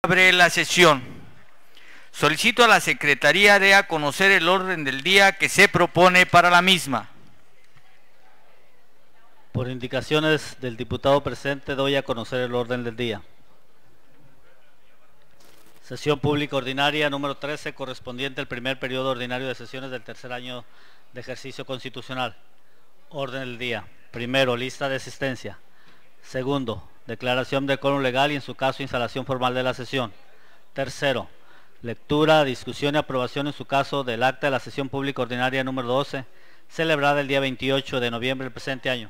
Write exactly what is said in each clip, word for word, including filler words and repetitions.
Abre la sesión. Solicito a la Secretaría de a conocer el orden del día que se propone para la misma. Por indicaciones del diputado presente, doy a conocer el orden del día. Sesión pública ordinaria número trece, correspondiente al primer periodo ordinario de sesiones del tercer año de ejercicio constitucional. Orden del día. Primero, lista de asistencia. Segundo, declaración de quórum legal y en su caso instalación formal de la sesión. Tercero, lectura, discusión y aprobación en su caso del acta de la sesión pública ordinaria número doce, celebrada el día veintiocho de noviembre del presente año.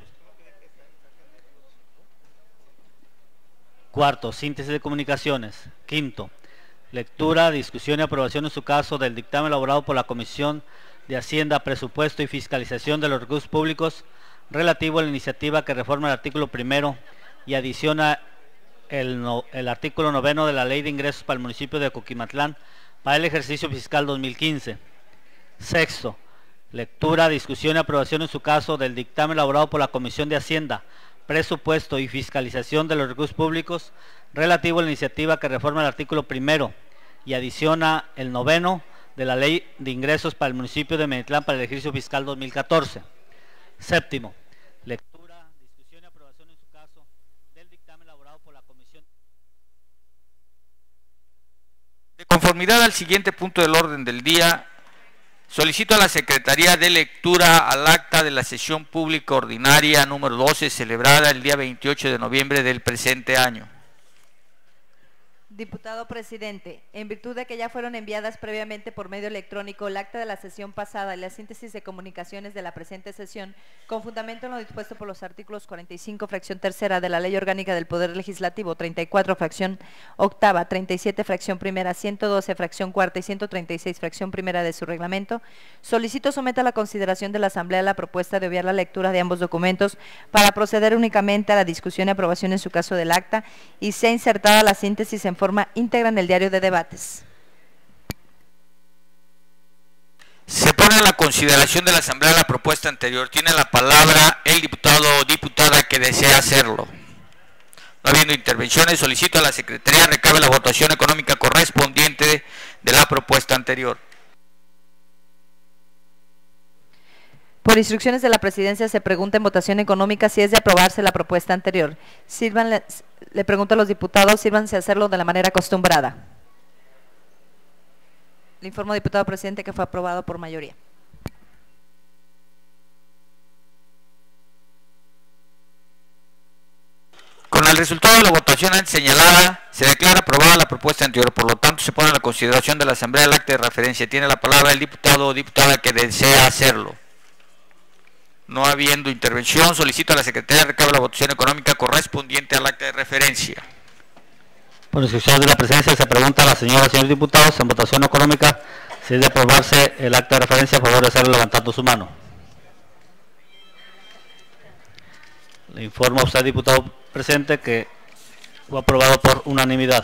Cuarto, síntesis de comunicaciones. Quinto, lectura, discusión y aprobación en su caso del dictamen elaborado por la Comisión de Hacienda, Presupuesto y Fiscalización de los Recursos Públicos relativo a la iniciativa que reforma el artículo primero y adiciona el, no, el artículo noveno de la Ley de Ingresos para el municipio de Coquimatlán para el ejercicio fiscal dos mil quince. Sexto, lectura, discusión y aprobación en su caso del dictamen elaborado por la Comisión de Hacienda, Presupuesto y Fiscalización de los Recursos Públicos relativo a la iniciativa que reforma el artículo primero y adiciona el noveno de la Ley de Ingresos para el municipio de Menitlán para el ejercicio fiscal dos mil catorce. Séptimo, lectura, discusión y aprobación en su caso del dictamen elaborado por la Comisión. De conformidad al siguiente punto del orden del día, solicito a la Secretaría de lectura al acta de la sesión pública ordinaria número doce, celebrada el día veintiocho de noviembre del presente año. Diputado presidente, en virtud de que ya fueron enviadas previamente por medio electrónico el acta de la sesión pasada y la síntesis de comunicaciones de la presente sesión, con fundamento en lo dispuesto por los artículos cuarenta y cinco, fracción tercera de la Ley Orgánica del Poder Legislativo, treinta y cuatro, fracción octava, treinta y siete, fracción primera, ciento doce, fracción cuarta y ciento treinta y seis, fracción primera de su reglamento, solicito someta a la consideración de la Asamblea la propuesta de obviar la lectura de ambos documentos para proceder únicamente a la discusión y aprobación en su caso del acta y sea insertada la síntesis en forma íntegra en el diario de debates. Se pone a la consideración de la Asamblea la propuesta anterior. Tiene la palabra el diputado o diputada que desea hacerlo. No habiendo intervenciones, solicito a la Secretaría recabe la votación económica correspondiente de, de la propuesta anterior. Por instrucciones de la Presidencia se pregunta en votación económica si es de aprobarse la propuesta anterior. Sírvanle, le pregunto a los diputados, sírvanse a hacerlo de la manera acostumbrada. Le informo, diputado presidente, que fue aprobado por mayoría. Con el resultado de la votación antes señalada, se declara aprobada la propuesta anterior. Por lo tanto, se pone a la consideración de la Asamblea el acta de referencia. Tiene la palabra el diputado o diputada que desea hacerlo. No habiendo intervención, solicito a la Secretaría de recabe la votación económica correspondiente al acta de referencia. Por instrucción de la Presidencia se pregunta a la señora y señores diputados en votación económica si es de aprobarse el acta de referencia. A favor de hacerlo levantando su mano. Le informo a usted, diputado presente, que fue aprobado por unanimidad.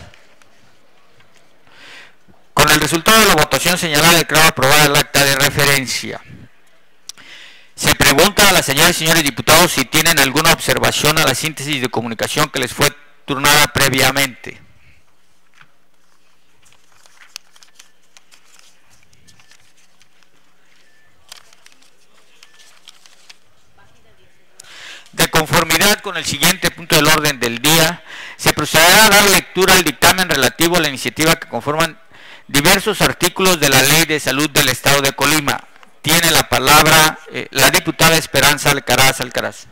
Con el resultado de la votación señalada, declaro aprobada el acta de referencia. Se pregunta a las señoras y señores diputados si tienen alguna observación a la síntesis de comunicación que les fue turnada previamente. De conformidad con el siguiente punto del orden del día, se procederá a dar lectura al dictamen relativo a la iniciativa que conforman diversos artículos de la Ley de Salud del Estado de Colima. Tiene la palabra eh, la diputada Esperanza Alcaraz Alcaraz.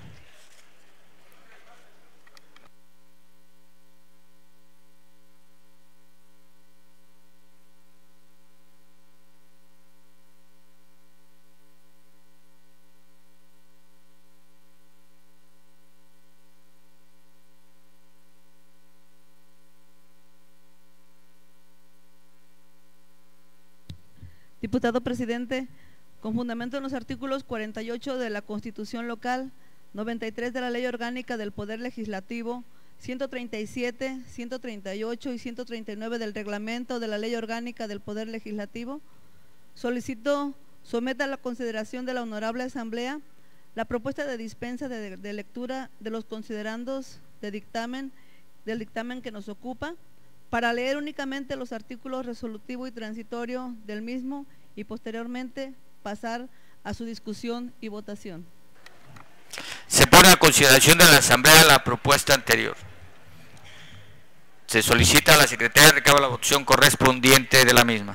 Diputado presidente, con fundamento en los artículos cuarenta y ocho de la Constitución Local, noventa y tres de la Ley Orgánica del Poder Legislativo, ciento treinta y siete, ciento treinta y ocho y ciento treinta y nueve del Reglamento de la Ley Orgánica del Poder Legislativo, solicito someta a la consideración de la Honorable Asamblea la propuesta de dispensa de, de lectura de los considerandos de dictamen, del dictamen que nos ocupa, para leer únicamente los artículos resolutivo y transitorio del mismo y posteriormente pasar a su discusión y votación. Se pone a consideración de la Asamblea la propuesta anterior. Se solicita a la Secretaría de recabo la votación correspondiente de la misma.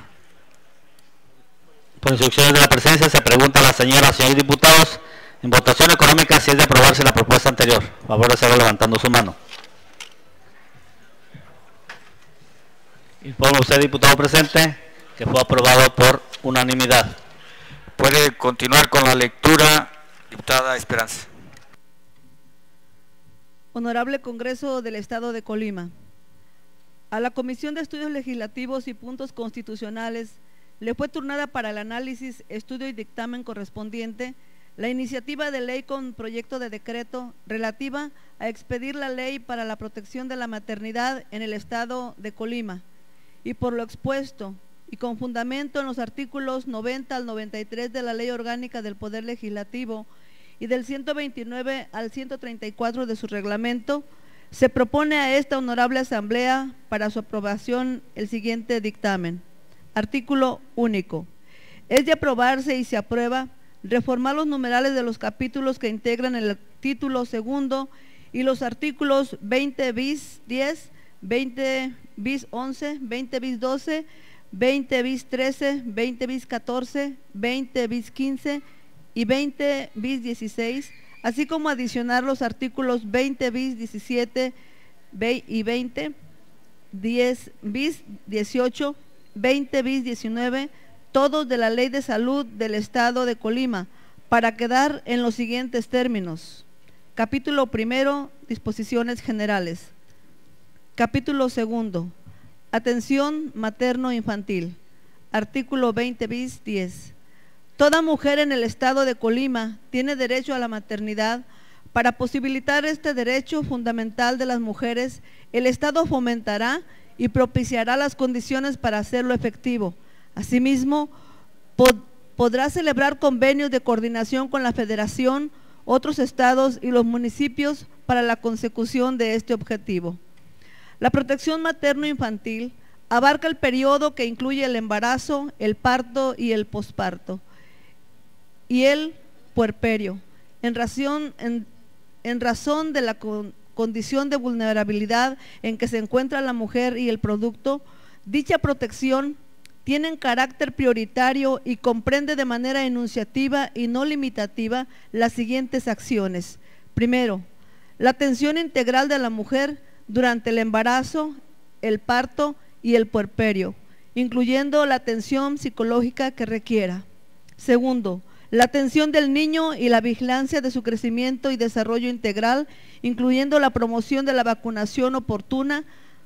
Por instrucciones de la presencia se pregunta a la señora, señores diputados, en votación económica si es de aprobarse la propuesta anterior. Por favor, hacerlo levantando su mano. Informa usted, diputado presente, que fue aprobado por unanimidad. Puede continuar con la lectura, diputada Esperanza. Honorable Congreso del Estado de Colima, a la Comisión de Estudios Legislativos y Puntos Constitucionales le fue turnada para el análisis, estudio y dictamen correspondiente la iniciativa de ley con proyecto de decreto relativa a expedir la ley para la protección de la maternidad en el Estado de Colima, y por lo expuesto y con fundamento en los artículos noventa al noventa y tres de la Ley Orgánica del Poder Legislativo y del ciento veintinueve al ciento treinta y cuatro de su reglamento, se propone a esta honorable Asamblea para su aprobación el siguiente dictamen. Artículo único. Es de aprobarse y se aprueba reformar los numerales de los capítulos que integran el título segundo y los artículos veinte bis diez, veinte bis once, veinte bis doce, veinte bis trece, veinte bis catorce, veinte bis quince y veinte bis dieciséis, así como adicionar los artículos veinte bis diecisiete y veinte, diez bis dieciocho, veinte bis diecinueve, todos de la Ley de Salud del Estado de Colima, para quedar en los siguientes términos. Capítulo primero, disposiciones generales. Capítulo segundo, atención materno-infantil. Artículo veinte bis diez. Toda mujer en el Estado de Colima tiene derecho a la maternidad. Para posibilitar este derecho fundamental de las mujeres, el Estado fomentará y propiciará las condiciones para hacerlo efectivo. Asimismo, pod podrá celebrar convenios de coordinación con la Federación, otros estados y los municipios para la consecución de este objetivo. La protección materno-infantil abarca el periodo que incluye el embarazo, el parto y el posparto, y el puerperio, en razón, en, en razón de la con, condición de vulnerabilidad en que se encuentra la mujer y el producto. Dicha protección tiene carácter prioritario y comprende de manera enunciativa y no limitativa las siguientes acciones. Primero, la atención integral de la mujer durante el embarazo, el parto y el puerperio, incluyendo la atención psicológica que requiera. Segundo, la atención del niño y la vigilancia de su crecimiento y desarrollo integral, incluyendo la promoción de la vacunación oportuna,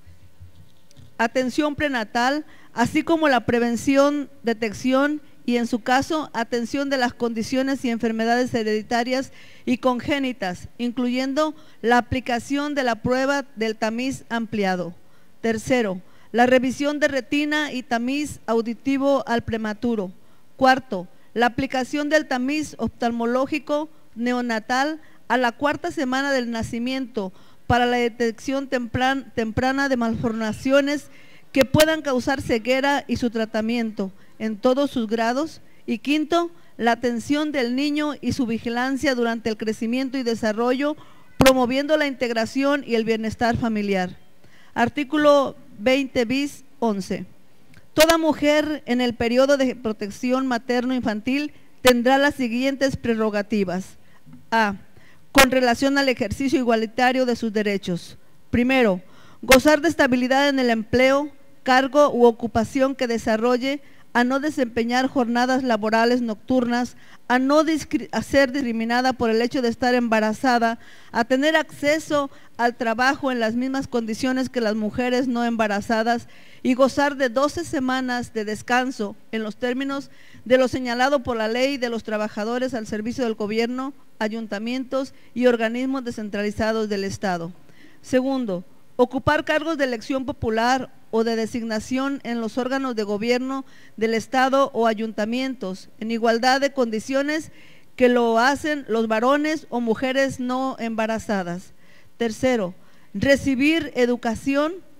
atención prenatal, así como la prevención, detección y, en su caso, atención de las condiciones y enfermedades hereditarias y congénitas, incluyendo la aplicación de la prueba del tamiz ampliado. Tercero, la revisión de retina y tamiz auditivo al prematuro. Cuarto, la aplicación del tamiz oftalmológico neonatal a la cuarta semana del nacimiento para la detección tempran, temprana de malformaciones que puedan causar ceguera y su tratamiento en todos sus grados. Y quinto, la atención del niño y su vigilancia durante el crecimiento y desarrollo, promoviendo la integración y el bienestar familiar. Artículo veinte bis once. Toda mujer en el periodo de protección materno-infantil tendrá las siguientes prerrogativas. A. Con relación al ejercicio igualitario de sus derechos. Primero, gozar de estabilidad en el empleo, cargo u ocupación que desarrolle, a no desempeñar jornadas laborales nocturnas, a no a ser discriminada por el hecho de estar embarazada, a tener acceso al trabajo en las mismas condiciones que las mujeres no embarazadas y gozar de doce semanas de descanso en los términos de lo señalado por la ley de los trabajadores al servicio del gobierno, ayuntamientos y organismos descentralizados del Estado. Segundo, ocupar cargos de elección popular o de designación en los órganos de gobierno del Estado o ayuntamientos, en igualdad de condiciones que lo hacen los varones o mujeres no embarazadas. Tercero, recibir educación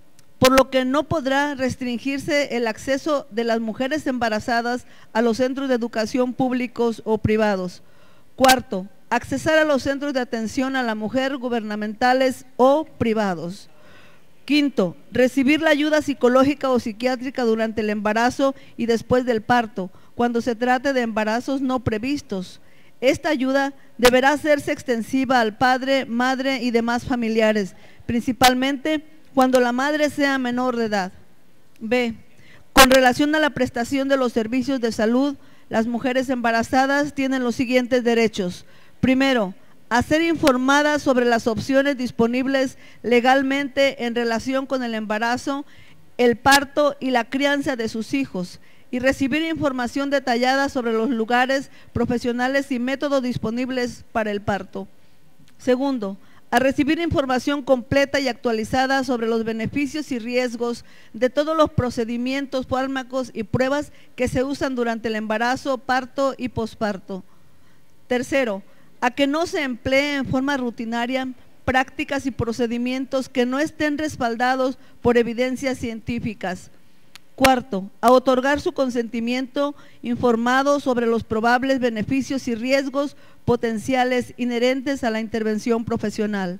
por lo que no podrá restringirse el acceso de las mujeres embarazadas a los centros de educación públicos o privados. Cuarto, accesar a los centros de atención a la mujer gubernamentales o privados. Quinto, recibir la ayuda psicológica o psiquiátrica durante el embarazo y después del parto, cuando se trate de embarazos no previstos. Esta ayuda deberá hacerse extensiva al padre, madre y demás familiares, principalmente cuando la madre sea menor de edad. B. Con relación a la prestación de los servicios de salud, las mujeres embarazadas tienen los siguientes derechos. Primero, a ser informadas sobre las opciones disponibles legalmente en relación con el embarazo, el parto y la crianza de sus hijos, y recibir información detallada sobre los lugares, profesionales y métodos disponibles para el parto. Segundo, a recibir información completa y actualizada sobre los beneficios y riesgos de todos los procedimientos, fármacos y pruebas que se usan durante el embarazo, parto y posparto. Tercero, a que no se emplee en forma rutinaria prácticas y procedimientos que no estén respaldados por evidencias científicas. Cuarto, a otorgar su consentimiento informado sobre los probables beneficios y riesgos potenciales inherentes a la intervención profesional.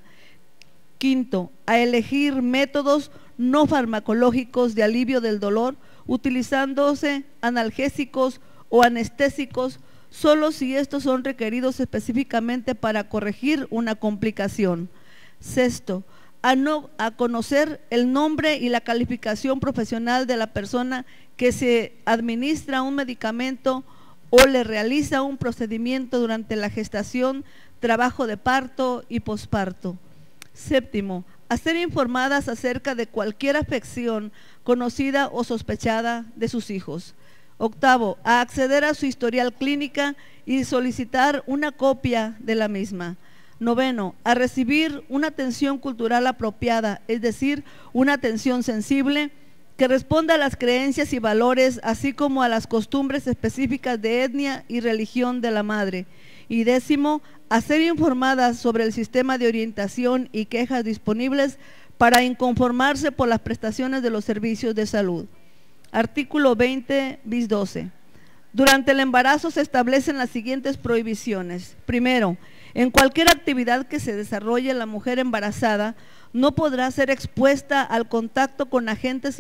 Quinto, a elegir métodos no farmacológicos de alivio del dolor, utilizándose analgésicos o anestésicos, solo si estos son requeridos específicamente para corregir una complicación. Sexto, A, no, a conocer el nombre y la calificación profesional de la persona que se administra un medicamento o le realiza un procedimiento durante la gestación, trabajo de parto y posparto. Séptimo, a ser informadas acerca de cualquier afección conocida o sospechada de sus hijos. Octavo, a acceder a su historial clínica y solicitar una copia de la misma. Noveno, a recibir una atención cultural apropiada, es decir, una atención sensible que responda a las creencias y valores, así como a las costumbres específicas de etnia y religión de la madre. Y décimo, a ser informadas sobre el sistema de orientación y quejas disponibles para inconformarse por las prestaciones de los servicios de salud. Artículo veinte bis doce. Durante el embarazo se establecen las siguientes prohibiciones. Primero, en cualquier actividad que se desarrolle la mujer embarazada no podrá ser expuesta al contacto con agentes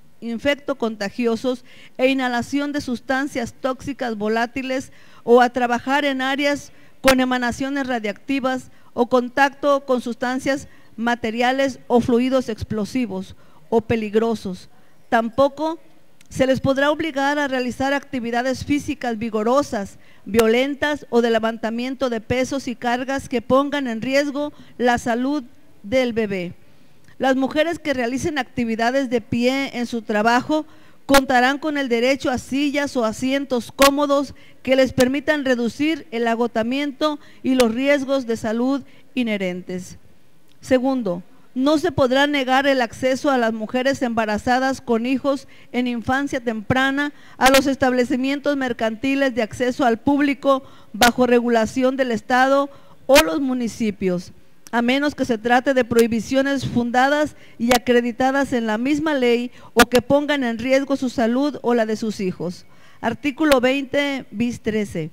infectocontagiosos e inhalación de sustancias tóxicas volátiles o a trabajar en áreas con emanaciones radiactivas o contacto con sustancias materiales o fluidos explosivos o peligrosos. Tampoco se les podrá obligar a realizar actividades físicas vigorosas, violentas o de levantamiento de pesos y cargas que pongan en riesgo la salud del bebé. Las mujeres que realicen actividades de pie en su trabajo contarán con el derecho a sillas o asientos cómodos que les permitan reducir el agotamiento y los riesgos de salud inherentes. Segundo, no se podrá negar el acceso a las mujeres embarazadas con hijos en infancia temprana a los establecimientos mercantiles de acceso al público bajo regulación del Estado o los municipios, a menos que se trate de prohibiciones fundadas y acreditadas en la misma ley o que pongan en riesgo su salud o la de sus hijos. Artículo veinte bis trece.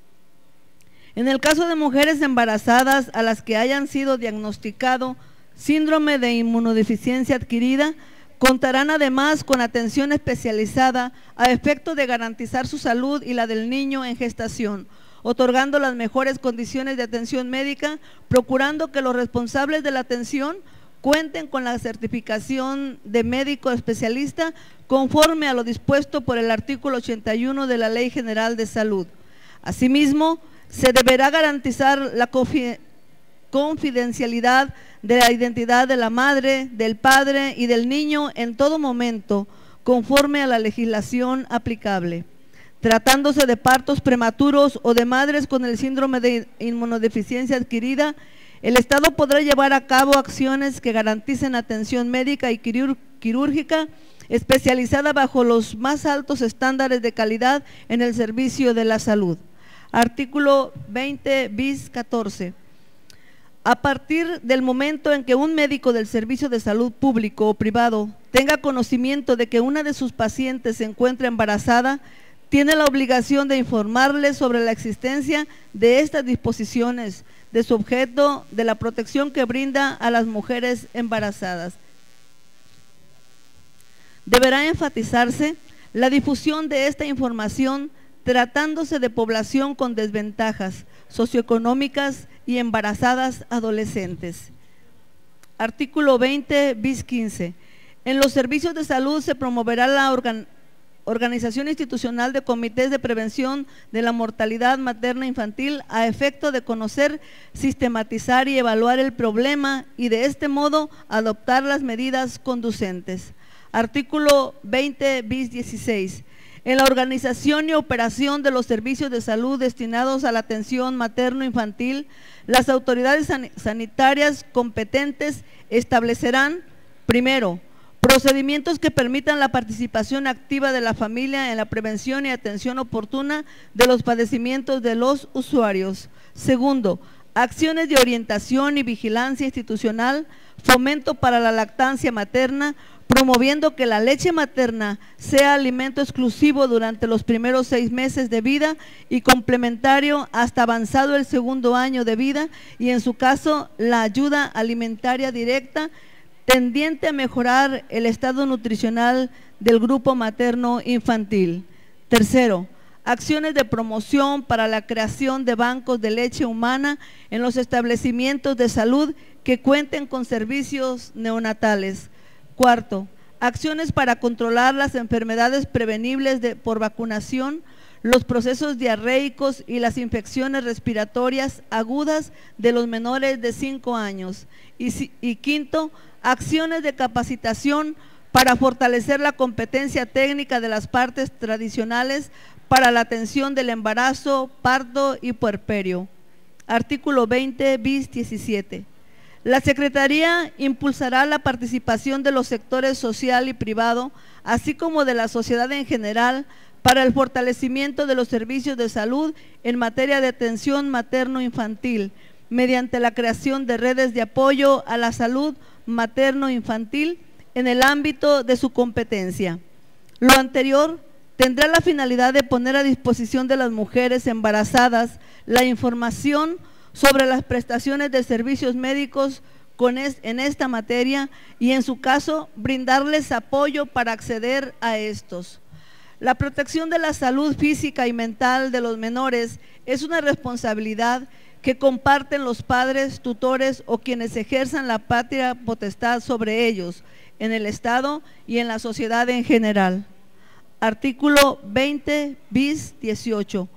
En el caso de mujeres embarazadas a las que hayan sido diagnosticado síndrome de inmunodeficiencia adquirida, contarán además con atención especializada a efecto de garantizar su salud y la del niño en gestación, otorgando las mejores condiciones de atención médica, procurando que los responsables de la atención cuenten con la certificación de médico especialista conforme a lo dispuesto por el artículo ochenta y uno de la Ley General de Salud. Asimismo, se deberá garantizar la confidencialidad de la identidad de la madre, del padre y del niño en todo momento, conforme a la legislación aplicable. Tratándose de partos prematuros o de madres con el síndrome de inmunodeficiencia adquirida, el Estado podrá llevar a cabo acciones que garanticen atención médica y quirúrgica especializada bajo los más altos estándares de calidad en el servicio de la salud. Artículo veinte bis catorce. A partir del momento en que un médico del servicio de salud público o privado tenga conocimiento de que una de sus pacientes se encuentra embarazada, tiene la obligación de informarle sobre la existencia de estas disposiciones, de su objeto, de la protección que brinda a las mujeres embarazadas. Deberá enfatizarse la difusión de esta información tratándose de población con desventajas socioeconómicas y embarazadas adolescentes. Artículo veinte bis quince. En los servicios de salud se promoverá la organ, organización institucional de comités de prevención de la mortalidad materna infantil a efecto de conocer, sistematizar y evaluar el problema y de este modo adoptar las medidas conducentes. Artículo veinte bis dieciséis. En la organización y operación de los servicios de salud destinados a la atención materno-infantil, las autoridades san- sanitarias competentes establecerán, primero, procedimientos que permitan la participación activa de la familia en la prevención y atención oportuna de los padecimientos de los usuarios. Segundo, acciones de orientación y vigilancia institucional, fomento para la lactancia materna, promoviendo que la leche materna sea alimento exclusivo durante los primeros seis meses de vida y complementario hasta avanzado el segundo año de vida, y en su caso la ayuda alimentaria directa tendiente a mejorar el estado nutricional del grupo materno infantil. Tercero, acciones de promoción para la creación de bancos de leche humana en los establecimientos de salud que cuenten con servicios neonatales. Cuarto, acciones para controlar las enfermedades prevenibles de, por vacunación, los procesos diarreicos y las infecciones respiratorias agudas de los menores de cinco años. Y, y quinto, acciones de capacitación para fortalecer la competencia técnica de las partes tradicionales para la atención del embarazo, parto y puerperio. Artículo veinte bis diecisiete. La Secretaría impulsará la participación de los sectores social y privado, así como de la sociedad en general, para el fortalecimiento de los servicios de salud en materia de atención materno-infantil, mediante la creación de redes de apoyo a la salud materno-infantil en el ámbito de su competencia. Lo anterior tendrá la finalidad de poner a disposición de las mujeres embarazadas la información sobre las prestaciones de servicios médicos con es, en esta materia y en su caso brindarles apoyo para acceder a estos. La protección de la salud física y mental de los menores es una responsabilidad que comparten los padres, tutores o quienes ejerzan la patria potestad sobre ellos en el Estado y en la sociedad en general. Artículo veinte bis dieciocho.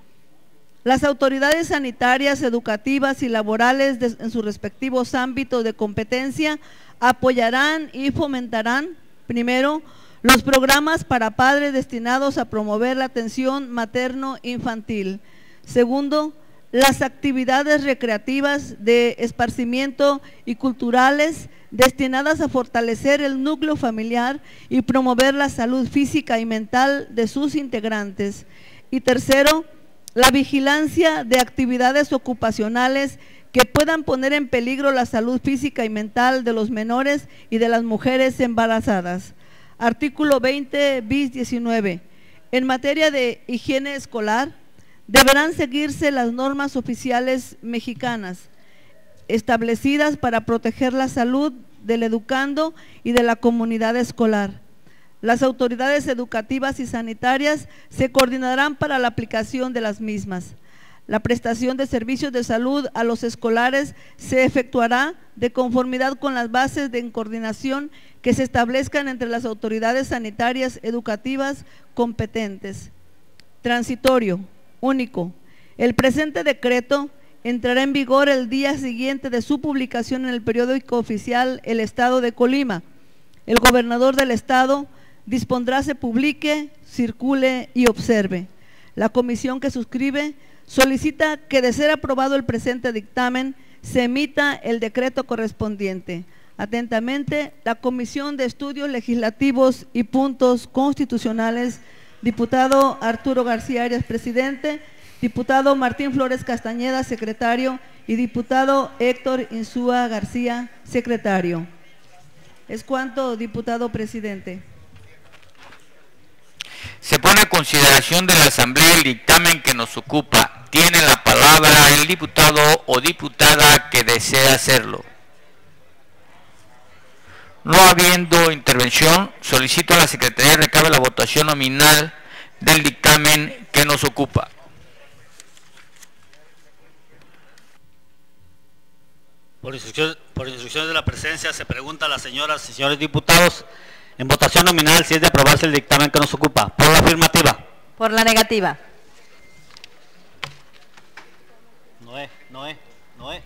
Las autoridades sanitarias, educativas y laborales de, en sus respectivos ámbitos de competencia apoyarán y fomentarán, primero, los programas para padres destinados a promover la atención materno-infantil. Segundo, las actividades recreativas de esparcimiento y culturales destinadas a fortalecer el núcleo familiar y promover la salud física y mental de sus integrantes. Y tercero, la vigilancia de actividades ocupacionales que puedan poner en peligro la salud física y mental de los menores y de las mujeres embarazadas. Artículo veinte bis diecinueve. En materia de higiene escolar, deberán seguirse las normas oficiales mexicanas establecidas para proteger la salud del educando y de la comunidad escolar. Las autoridades educativas y sanitarias se coordinarán para la aplicación de las mismas. La prestación de servicios de salud a los escolares se efectuará de conformidad con las bases de coordinación que se establezcan entre las autoridades sanitarias educativas competentes. Transitorio, único. El presente decreto entrará en vigor el día siguiente de su publicación en el periódico oficial El Estado de Colima. El gobernador del Estado dispondrá se publique, circule y observe. La comisión que suscribe solicita que, de ser aprobado el presente dictamen, se emita el decreto correspondiente. Atentamente, la Comisión de Estudios Legislativos y Puntos Constitucionales, diputado Arturo García Arias, presidente, diputado Martín Flores Castañeda, secretario, y diputado Héctor Insúa García, secretario. Es cuanto, diputado presidente. Se pone a consideración de la Asamblea el dictamen que nos ocupa. Tiene la palabra el diputado o diputada que desea hacerlo. No habiendo intervención, solicito a la Secretaría que recabe la votación nominal del dictamen que nos ocupa. Por instrucciones, por instrucciones de la presencia, se pregunta a las señoras y señores diputados en votación nominal si es de aprobarse el dictamen que nos ocupa. Por la afirmativa. Por la negativa. Noé, Noé, Noé.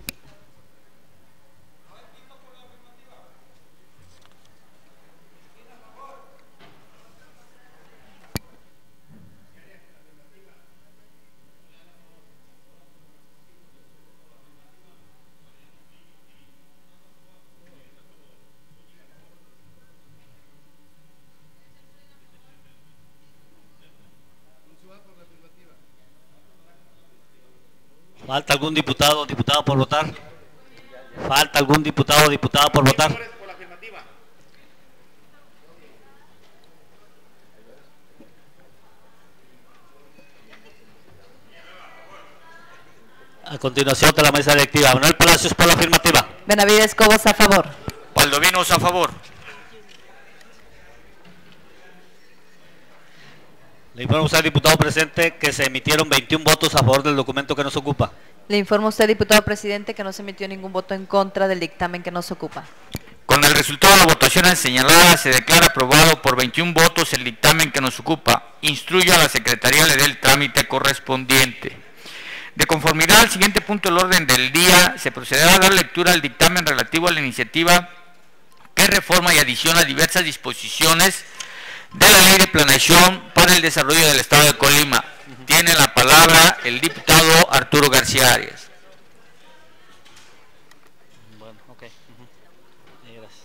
¿Falta algún diputado o diputada por votar? ¿Falta algún diputado o diputada por votar? A continuación de la mesa directiva. Manuel Palacios por la afirmativa. Benavides Cobos a favor. Valdovinos a favor. Le informo a usted, diputado presente, que se emitieron veintiún votos a favor del documento que nos ocupa. Le informo a usted, diputado presidente, que no se emitió ningún voto en contra del dictamen que nos ocupa. Con el resultado de la votación señalada, se declara aprobado por veintiún votos el dictamen que nos ocupa. Instruyo a la Secretaría le dé el trámite correspondiente. De conformidad al siguiente punto del orden del día, se procederá a dar lectura al dictamen relativo a la iniciativa que reforma y adiciona diversas disposiciones de la Ley de Planeación para el Desarrollo del Estado de Colima. Uh-huh. Tiene la palabra el diputado Arturo García Arias. Bueno, ok. Uh-huh. Gracias.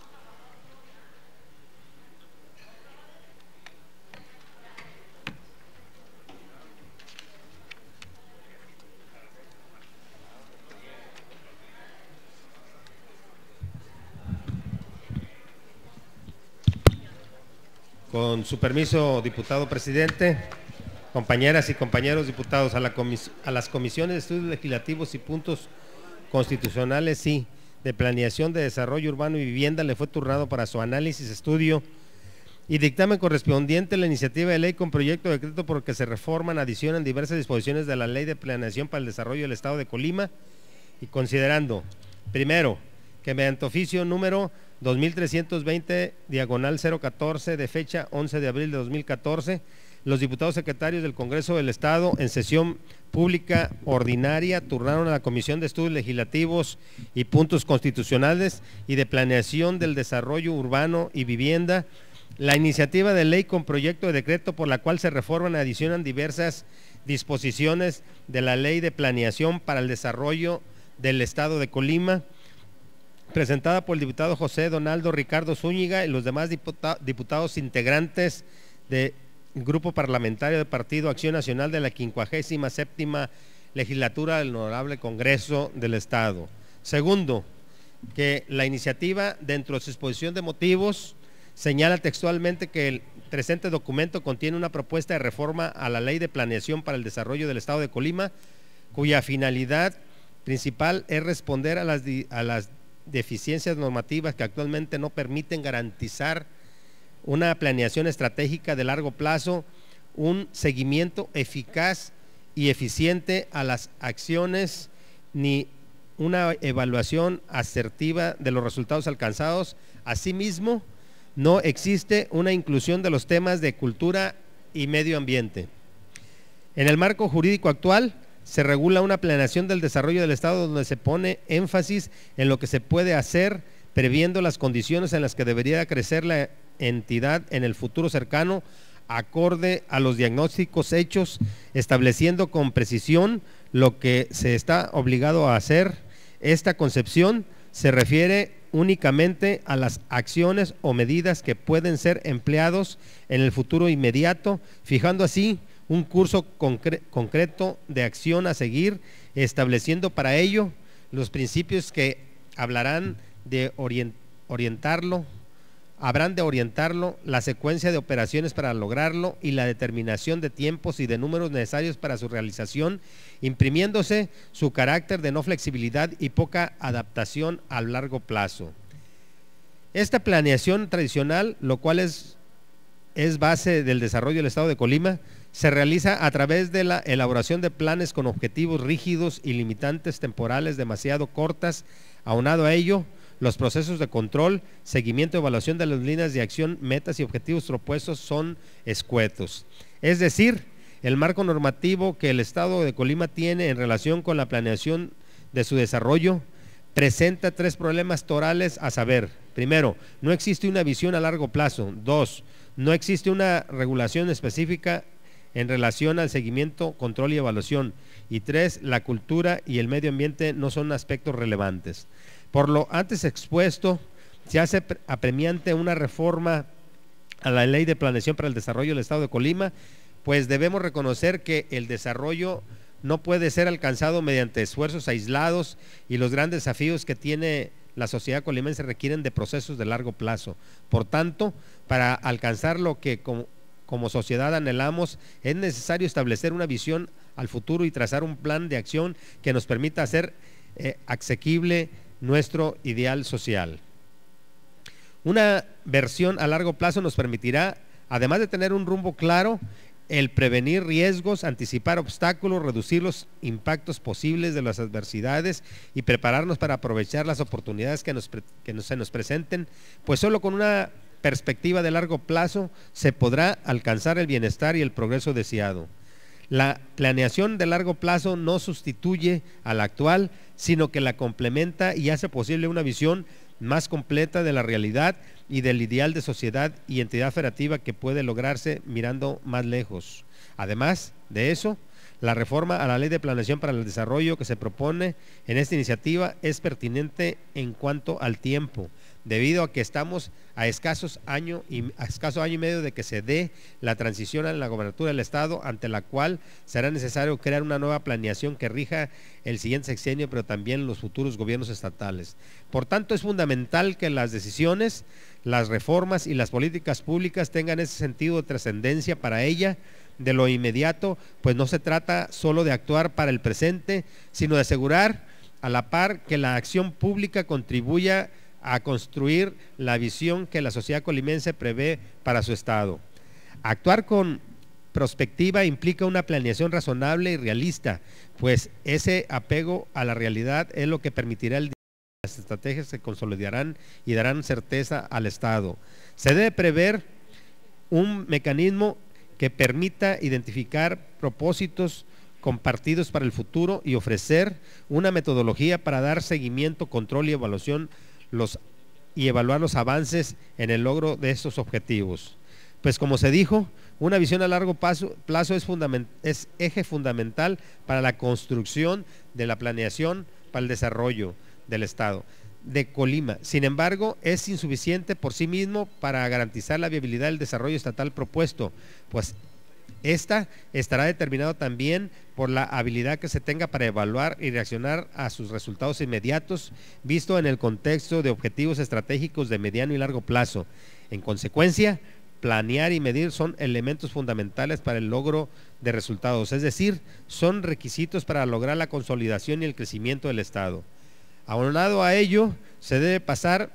Con su permiso, diputado presidente, compañeras y compañeros diputados, a, la comis a las comisiones de estudios legislativos y puntos constitucionales sí, de planeación de desarrollo urbano y vivienda le fue turnado para su análisis, estudio y dictamen correspondiente la iniciativa de ley con proyecto de decreto por el que se reforman, adicionan diversas disposiciones de la Ley de Planeación para el Desarrollo del Estado de Colima y considerando, primero, que mediante oficio número dos mil trescientos veinte, diagonal cero catorce, de fecha once de abril de dos mil catorce, los diputados secretarios del Congreso del Estado en sesión pública ordinaria turnaron a la Comisión de Estudios Legislativos y Puntos Constitucionales y de Planeación del Desarrollo Urbano y Vivienda la iniciativa de ley con proyecto de decreto por la cual se reforman y adicionan diversas disposiciones de la Ley de Planeación para el Desarrollo del Estado de Colima, presentada por el diputado José Donaldo Ricardo Zúñiga y los demás diputados, diputados integrantes del Grupo Parlamentario del Partido Acción Nacional de la quincuagésima séptima legislatura del Honorable Congreso del Estado. Segundo, que la iniciativa, dentro de su exposición de motivos, señala textualmente que el presente documento contiene una propuesta de reforma a la Ley de Planeación para el Desarrollo del Estado de Colima, cuya finalidad principal es responder a las, a las deficiencias normativas que actualmente no permiten garantizar una planeación estratégica de largo plazo, un seguimiento eficaz y eficiente a las acciones, ni una evaluación asertiva de los resultados alcanzados. Asimismo, no existe una inclusión de los temas de cultura y medio ambiente. En el marco jurídico actual, se regula una planeación del desarrollo del Estado donde se pone énfasis en lo que se puede hacer, previendo las condiciones en las que debería crecer la entidad en el futuro cercano, acorde a los diagnósticos hechos, estableciendo con precisión lo que se está obligado a hacer. Esta concepción se refiere únicamente a las acciones o medidas que pueden ser empleados en el futuro inmediato, fijando así un curso concre concreto de acción a seguir estableciendo para ello los principios que hablarán de orient, orientarlo, habrán de orientarlo, la secuencia de operaciones para lograrlo y la determinación de tiempos y de números necesarios para su realización, imprimiéndose su carácter de no flexibilidad y poca adaptación a largo plazo. Esta planeación tradicional, lo cual es, es base del desarrollo del Estado de Colima, se realiza a través de la elaboración de planes con objetivos rígidos y limitantes temporales demasiado cortas. Aunado a ello, los procesos de control, seguimiento y evaluación de las líneas de acción, metas y objetivos propuestos son escuetos. Es decir, el marco normativo que el Estado de Colima tiene en relación con la planeación de su desarrollo presenta tres problemas torales, a saber: primero, no existe una visión a largo plazo; dos, no existe una regulación específica en relación al seguimiento, control y evaluación; y tres, la cultura y el medio ambiente no son aspectos relevantes. Por lo antes expuesto, se hace apremiante una reforma a la Ley de Planeación para el Desarrollo del Estado de Colima, pues debemos reconocer que el desarrollo no puede ser alcanzado mediante esfuerzos aislados, y los grandes desafíos que tiene la sociedad colimense requieren de procesos de largo plazo. Por tanto, para alcanzar lo que como, como sociedad anhelamos, es necesario establecer una visión al futuro y trazar un plan de acción que nos permita hacer eh, asequible nuestro ideal social. Una versión a largo plazo nos permitirá, además de tener un rumbo claro, el prevenir riesgos, anticipar obstáculos, reducir los impactos posibles de las adversidades y prepararnos para aprovechar las oportunidades que, nos, que nos, se nos presenten, pues solo con una perspectiva de largo plazo se podrá alcanzar el bienestar y el progreso deseado. La planeación de largo plazo no sustituye a la actual, sino que la complementa y hace posible una visión más completa de la realidad y del ideal de sociedad y entidad federativa que puede lograrse mirando más lejos. Además de eso, la reforma a la Ley de Planeación para el Desarrollo que se propone en esta iniciativa es pertinente en cuanto al tiempo, debido a que estamos a escasos año y a escaso año y medio de que se dé la transición a la gobernatura del Estado, ante la cual será necesario crear una nueva planeación que rija el siguiente sexenio, pero también los futuros gobiernos estatales. Por tanto, es fundamental que las decisiones, las reformas y las políticas públicas tengan ese sentido de trascendencia para ella de lo inmediato, pues no se trata solo de actuar para el presente, sino de asegurar a la par que la acción pública contribuya a construir la visión que la sociedad colimense prevé para su Estado. Actuar con prospectiva implica una planeación razonable y realista, pues ese apego a la realidad es lo que permitirá el las estrategias se consolidarán y darán certeza al Estado. Se debe prever un mecanismo que permita identificar propósitos compartidos para el futuro y ofrecer una metodología para dar seguimiento, control y evaluación los, y evaluar los avances en el logro de estos objetivos. Pues como se dijo, una visión a largo plazo, plazo es, fundament, es eje fundamental para la construcción de la planeación para el desarrollo del Estado de Colima. Sin embargo, es insuficiente por sí mismo para garantizar la viabilidad del desarrollo estatal propuesto, pues esta estará determinado también por la habilidad que se tenga para evaluar y reaccionar a sus resultados inmediatos, visto en el contexto de objetivos estratégicos de mediano y largo plazo. En consecuencia, planear y medir son elementos fundamentales para el logro de resultados, es decir, son requisitos para lograr la consolidación y el crecimiento del Estado. Aunado a ello, se debe pasar,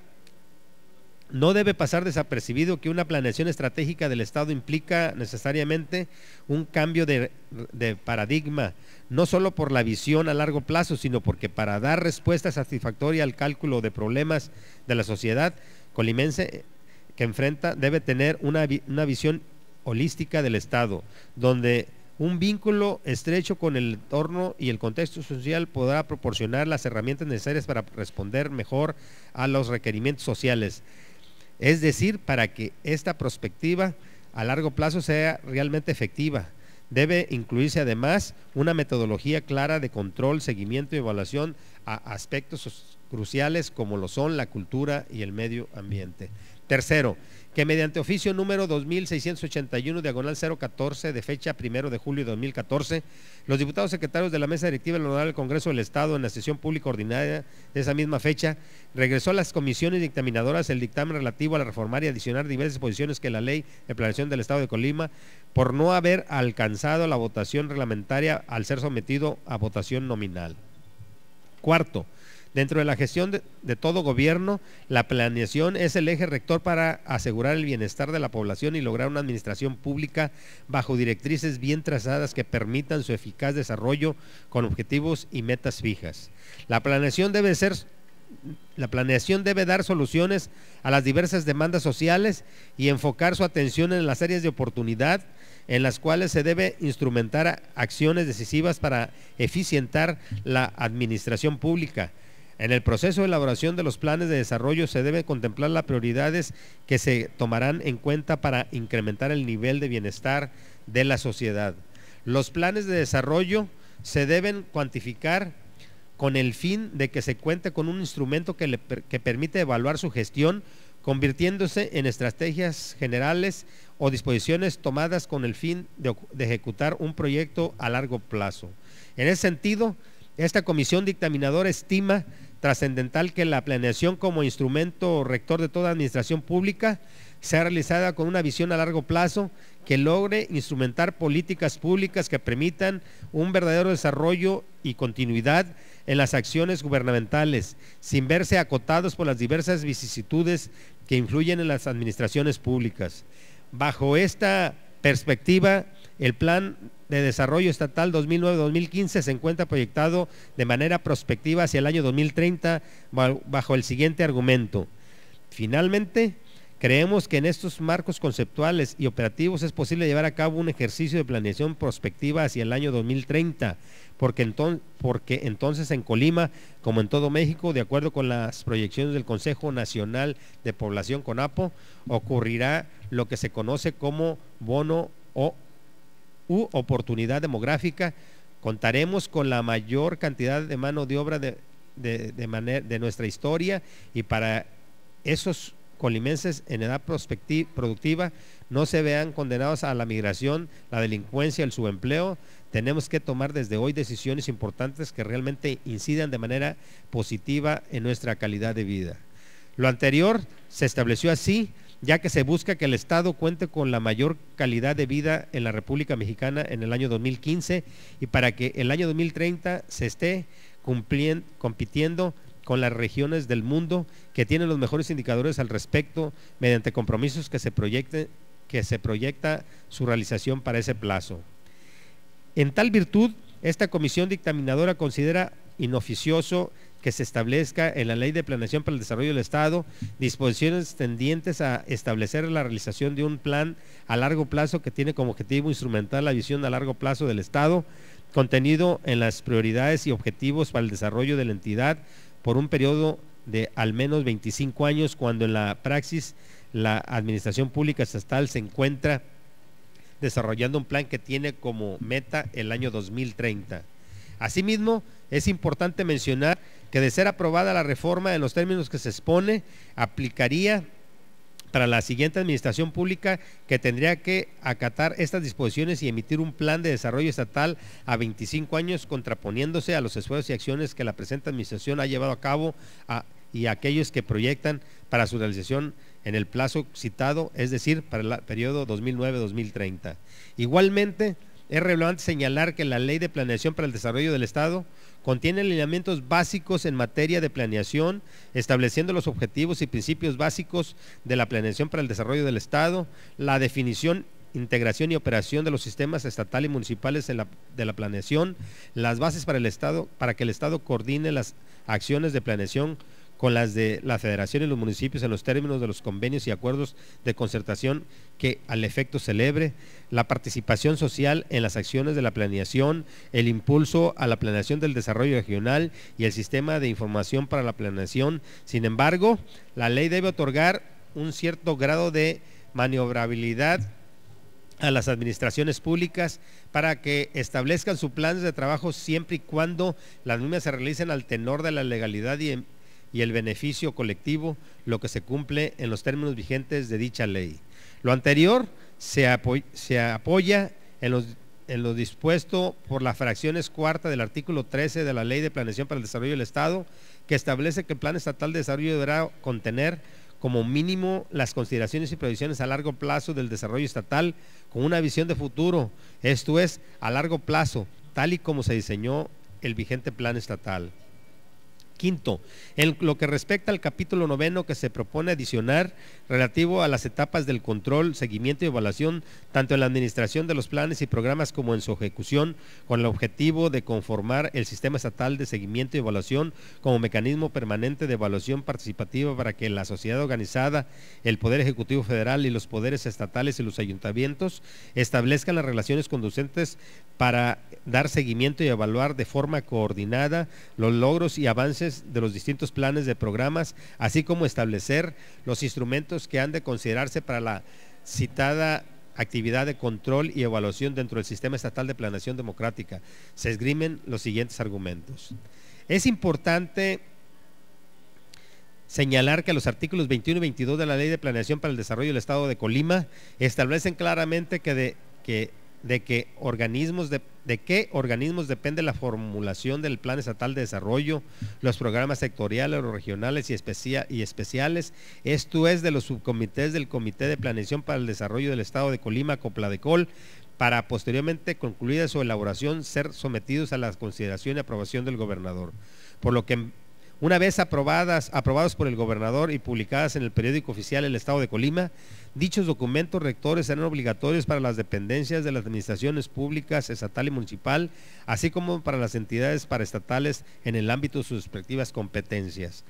no debe pasar desapercibido que una planeación estratégica del Estado implica necesariamente un cambio de, de paradigma, no solo por la visión a largo plazo, sino porque para dar respuesta satisfactoria al cálculo de problemas de la sociedad colimense que enfrenta, debe tener una, una visión holística del Estado, donde un vínculo estrecho con el entorno y el contexto social podrá proporcionar las herramientas necesarias para responder mejor a los requerimientos sociales. Es decir, para que esta perspectiva a largo plazo sea realmente efectiva, debe incluirse además una metodología clara de control, seguimiento y evaluación a aspectos cruciales como lo son la cultura y el medio ambiente. Tercero, que mediante oficio número dos mil seiscientos ochenta y uno, diagonal cero catorce, de fecha primero de julio de dos mil catorce, los diputados secretarios de la Mesa Directiva del Honorable Congreso del Estado, en la sesión pública ordinaria de esa misma fecha, regresó a las comisiones dictaminadoras el dictamen relativo a la reformar y adicionar diversas disposiciones que la Ley de Planeación del Estado de Colima, por no haber alcanzado la votación reglamentaria al ser sometido a votación nominal. Cuarto, dentro de la gestión de, de todo gobierno, la planeación es el eje rector para asegurar el bienestar de la población y lograr una administración pública bajo directrices bien trazadas que permitan su eficaz desarrollo con objetivos y metas fijas. La planeación debe ser, la planeación debe dar soluciones a las diversas demandas sociales y enfocar su atención en las áreas de oportunidad en las cuales se debe instrumentar acciones decisivas para eficientar la administración pública. En el proceso de elaboración de los planes de desarrollo se deben contemplar las prioridades que se tomarán en cuenta para incrementar el nivel de bienestar de la sociedad. Los planes de desarrollo se deben cuantificar con el fin de que se cuente con un instrumento que, le, que permite evaluar su gestión, convirtiéndose en estrategias generales o disposiciones tomadas con el fin de, de ejecutar un proyecto a largo plazo. En ese sentido, esta comisión dictaminadora estima trascendental que la planeación como instrumento rector de toda administración pública sea realizada con una visión a largo plazo que logre instrumentar políticas públicas que permitan un verdadero desarrollo y continuidad en las acciones gubernamentales, sin verse acotados por las diversas vicisitudes que influyen en las administraciones públicas. Bajo esta perspectiva, el Plan de Desarrollo Estatal dos mil nueve a dos mil quince se encuentra proyectado de manera prospectiva hacia el año dos mil treinta bajo el siguiente argumento. Finalmente, creemos que en estos marcos conceptuales y operativos es posible llevar a cabo un ejercicio de planeación prospectiva hacia el año dos mil treinta, porque, enton porque entonces en Colima, como en todo México, de acuerdo con las proyecciones del Consejo Nacional de Población CONAPO, ocurrirá lo que se conoce como bono o u oportunidad demográfica. Contaremos con la mayor cantidad de mano de obra de, de, de, manera, de nuestra historia, y para esos colimenses en edad productiva no se vean condenados a la migración, la delincuencia, el subempleo, tenemos que tomar desde hoy decisiones importantes que realmente incidan de manera positiva en nuestra calidad de vida. Lo anterior se estableció así, ya que se busca que el Estado cuente con la mayor calidad de vida en la República Mexicana en el año dos mil quince, y para que el año dos mil treinta se esté cumpliendo, compitiendo con las regiones del mundo que tienen los mejores indicadores al respecto, mediante compromisos que se proyecte, que se proyecta su realización para ese plazo. En tal virtud, esta comisión dictaminadora considera inoficioso que se establezca en la Ley de Planeación para el Desarrollo del Estado disposiciones tendientes a establecer la realización de un plan a largo plazo que tiene como objetivo instrumentar la visión a largo plazo del Estado, contenido en las prioridades y objetivos para el desarrollo de la entidad por un periodo de al menos veinticinco años, cuando en la praxis la Administración Pública Estatal se encuentra desarrollando un plan que tiene como meta el año dos mil treinta. Asimismo, es importante mencionar que de ser aprobada la reforma en los términos que se expone, aplicaría para la siguiente administración pública, que tendría que acatar estas disposiciones y emitir un plan de desarrollo estatal a veinticinco años, contraponiéndose a los esfuerzos y acciones que la presente administración ha llevado a cabo a, y a aquellos que proyectan para su realización en el plazo citado, es decir, para el periodo dos mil nueve a dos mil treinta. Igualmente, es relevante señalar que la Ley de Planeación para el Desarrollo del Estado contiene lineamientos básicos en materia de planeación, estableciendo los objetivos y principios básicos de la planeación para el desarrollo del Estado, la definición, integración y operación de los sistemas estatal y municipales en la, de la planeación, las bases para el Estado, para que el Estado coordine las acciones de planeación con las de la Federación y los municipios en los términos de los convenios y acuerdos de concertación que al efecto celebre, la participación social en las acciones de la planeación, el impulso a la planeación del desarrollo regional y el sistema de información para la planeación. Sin embargo, la ley debe otorgar un cierto grado de maniobrabilidad a las administraciones públicas para que establezcan sus planes de trabajo siempre y cuando las mismas se realicen al tenor de la legalidad y en y el beneficio colectivo, lo que se cumple en los términos vigentes de dicha ley. Lo anterior se, apoy se apoya en los en lo dispuesto por las fracciones cuarta del artículo trece de la Ley de Planeación para el Desarrollo del Estado, que establece que el Plan Estatal de Desarrollo deberá contener como mínimo las consideraciones y previsiones a largo plazo del desarrollo estatal con una visión de futuro, esto es, a largo plazo, tal y como se diseñó el vigente plan estatal. Quinto, en lo que respecta al capítulo noveno que se propone adicionar relativo a las etapas del control, seguimiento y evaluación, tanto en la administración de los planes y programas como en su ejecución, con el objetivo de conformar el sistema estatal de seguimiento y evaluación como mecanismo permanente de evaluación participativa para que la sociedad organizada, el Poder Ejecutivo Federal y los poderes estatales y los ayuntamientos establezcan las relaciones conducentes para dar seguimiento y evaluar de forma coordinada los logros y avances de los distintos planes de programas, así como establecer los instrumentos que han de considerarse para la citada actividad de control y evaluación dentro del Sistema Estatal de Planeación Democrática. Se esgrimen los siguientes argumentos. Es importante señalar que los artículos veintiuno y veintidós de la Ley de Planeación para el Desarrollo del Estado de Colima establecen claramente que de que de que organismos de, de qué organismos depende la formulación del Plan Estatal de Desarrollo, los programas sectoriales, los regionales y, especia, y especiales, esto es de los subcomités del Comité de Planeación para el Desarrollo del Estado de Colima, COPLADECOL, para posteriormente concluida su elaboración ser sometidos a la consideración y aprobación del gobernador. Por lo que una vez aprobadas, aprobados por el gobernador y publicadas en el periódico oficial del Estado de Colima, dichos documentos rectores serán obligatorios para las dependencias de las administraciones públicas estatal y municipal, así como para las entidades paraestatales en el ámbito de sus respectivas competencias.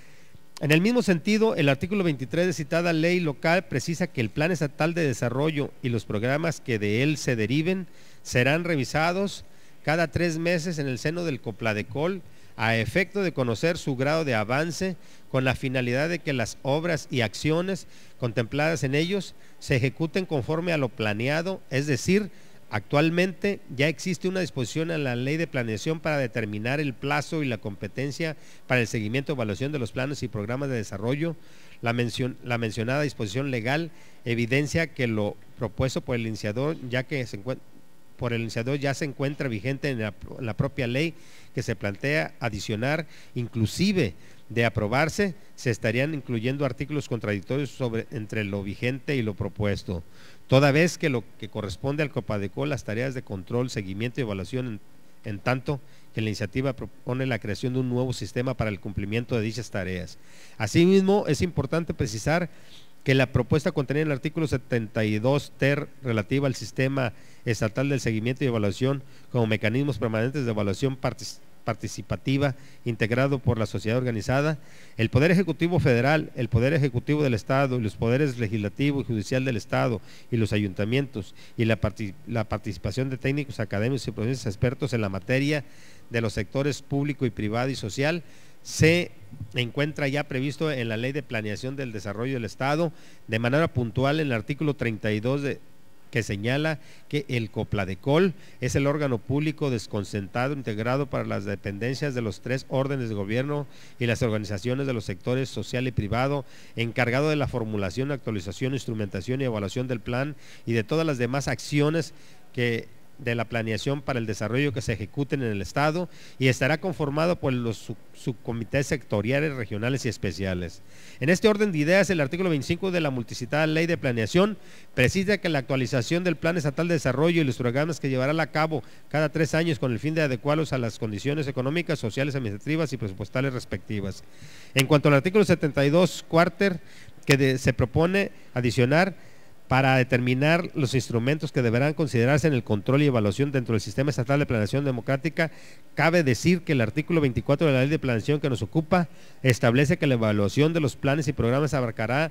En el mismo sentido, el artículo veintitrés de citada ley local precisa que el Plan Estatal de Desarrollo y los programas que de él se deriven serán revisados cada tres meses en el seno del COPLADECOL, a efecto de conocer su grado de avance con la finalidad de que las obras y acciones contempladas en ellos se ejecuten conforme a lo planeado, es decir, actualmente ya existe una disposición en la Ley de Planeación para determinar el plazo y la competencia para el seguimiento y evaluación de los planes y programas de desarrollo. La, mencion, la mencionada disposición legal evidencia que lo propuesto por el iniciador ya que se encuentra por el iniciador ya se encuentra vigente en la, en la propia ley, que se plantea adicionar, inclusive de aprobarse, se estarían incluyendo artículos contradictorios sobre, entre lo vigente y lo propuesto, toda vez que lo que corresponde al COPLADECOL las tareas de control, seguimiento y evaluación, en, en tanto que la iniciativa propone la creación de un nuevo sistema para el cumplimiento de dichas tareas. Asimismo, es importante precisar que la propuesta contenida en el artículo setenta y dos ter relativa al sistema estatal del seguimiento y evaluación como mecanismos permanentes de evaluación partic participativa integrado por la sociedad organizada, el Poder Ejecutivo Federal, el Poder Ejecutivo del Estado y los poderes legislativo y judicial del Estado y los ayuntamientos y la, partic la participación de técnicos académicos y profesionales expertos en la materia de los sectores público y privado y social se encuentra ya previsto en la Ley de Planeación del Desarrollo del Estado, de manera puntual en el artículo treinta y dos de, que señala que el COPLADECOL es el órgano público desconcentrado integrado para las dependencias de los tres órdenes de gobierno y las organizaciones de los sectores social y privado, encargado de la formulación, actualización, instrumentación y evaluación del plan y de todas las demás acciones que de la planeación para el desarrollo que se ejecuten en el Estado, y estará conformado por los sub subcomités sectoriales, regionales y especiales. En este orden de ideas, el artículo veinticinco de la multicitada Ley de Planeación precisa que la actualización del Plan Estatal de Desarrollo y los programas que llevará a cabo cada tres años con el fin de adecuarlos a las condiciones económicas, sociales, administrativas y presupuestales respectivas. En cuanto al artículo setenta y dos cuarter, que de, se propone adicionar para determinar los instrumentos que deberán considerarse en el control y evaluación dentro del Sistema Estatal de Planeación Democrática, cabe decir que el artículo veinticuatro de la Ley de Planeación que nos ocupa establece que la evaluación de los planes y programas abarcará,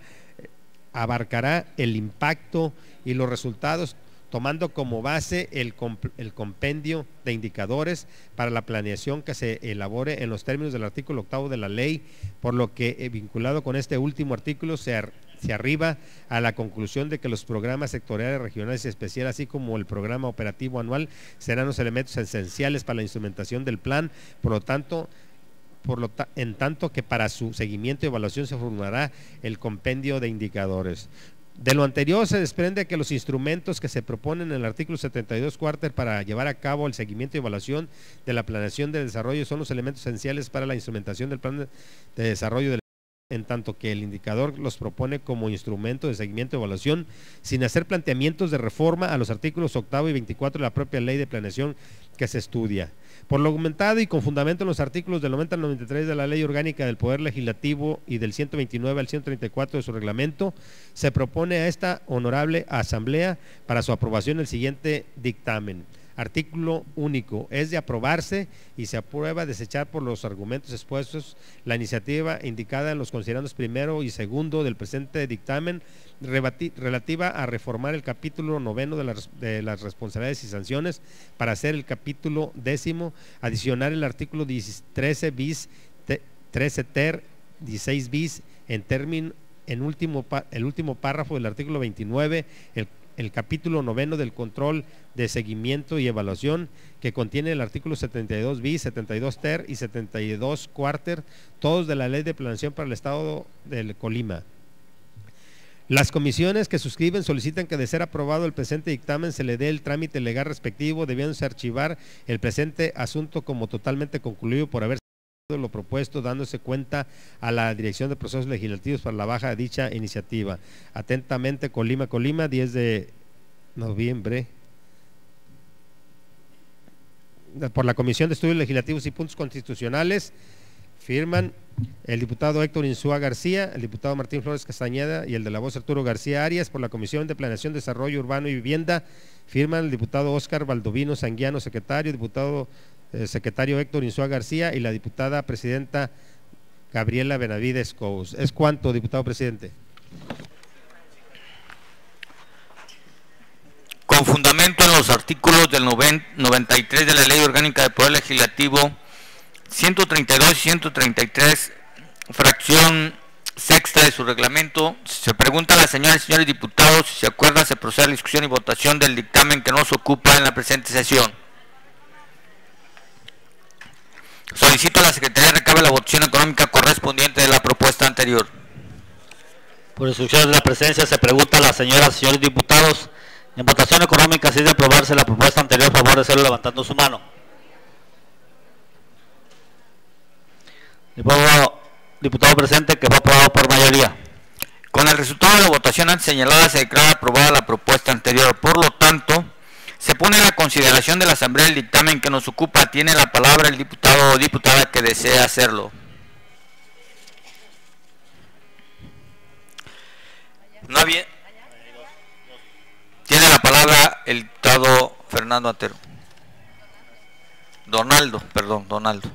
abarcará el impacto y los resultados, tomando como base el, comp el compendio de indicadores para la planeación que se elabore en los términos del artículo octavo de la ley, por lo que eh, vinculado con este último artículo se, ar se arriba a la conclusión de que los programas sectoriales, regionales y especiales, así como el programa operativo anual, serán los elementos esenciales para la instrumentación del plan. Por lo tanto, por lo ta en tanto que para su seguimiento y evaluación se formará el compendio de indicadores. De lo anterior se desprende que los instrumentos que se proponen en el artículo setenta y dos cuarter para llevar a cabo el seguimiento y evaluación de la planeación de desarrollo son los elementos esenciales para la instrumentación del plan de desarrollo del en tanto que el indicador los propone como instrumento de seguimiento y evaluación, sin hacer planteamientos de reforma a los artículos octavo y veinticuatro de la propia ley de planeación que se estudia. Por lo argumentado y con fundamento en los artículos del noventa al noventa y tres de la Ley Orgánica del Poder Legislativo y del ciento veintinueve al ciento treinta y cuatro de su reglamento, se propone a esta honorable Asamblea para su aprobación el siguiente dictamen. Artículo único. Es de aprobarse y se aprueba desechar por los argumentos expuestos la iniciativa indicada en los considerandos primero y segundo del presente dictamen relativa a reformar el capítulo noveno de las, de las responsabilidades y sanciones para hacer el capítulo décimo, adicionar el artículo trece bis, trece ter, dieciséis bis en término en último el último párrafo del artículo veintinueve, el el capítulo noveno del control de seguimiento y evaluación que contiene el artículo setenta y dos bis, setenta y dos ter y setenta y dos cuarter, todos de la Ley de Planeación para el Estado del Colima. Las comisiones que suscriben solicitan que de ser aprobado el presente dictamen se le dé el trámite legal respectivo, debiéndose archivar el presente asunto como totalmente concluido por haber lo propuesto, dándose cuenta a la Dirección de Procesos Legislativos para la baja de dicha iniciativa. Atentamente, Colima, Colima, diez de noviembre. Por la Comisión de Estudios Legislativos y Puntos Constitucionales, firman el diputado Héctor Insúa García, el diputado Martín Flores Castañeda y el de la voz Arturo García Arias. Por la Comisión de Planeación, Desarrollo Urbano y Vivienda, firman el diputado Óscar Valdovino Sanguiano, secretario, diputado eh, secretario Héctor Insúa García y la diputada presidenta Gabriela Benavides Cous. ¿Es cuánto, diputado presidente? Con fundamento en los artículos del noventa y tres de la Ley Orgánica del Poder Legislativo, ciento treinta y dos y ciento treinta y tres, fracción sexta de su reglamento, se pregunta a las señoras y señores diputados si se acuerda se procede a la discusión y votación del dictamen que nos ocupa en la presente sesión. Solicito a la Secretaría de recabe la votación económica correspondiente de la propuesta anterior. Por instrucciones de la presencia se pregunta a las señoras y señores diputados en votación económica si es de aprobarse la propuesta anterior, a favor de hacerlo levantando su mano. Diputado, diputado presente que fue aprobado por mayoría. Con el resultado de la votación antes señalada se declara aprobada la propuesta anterior. Por lo tanto, se pone a la consideración de la Asamblea el dictamen que nos ocupa. Tiene la palabra el diputado o diputada que desea hacerlo. No había... Tiene la palabra el diputado Fernando Antero. Donaldo, perdón, Donaldo.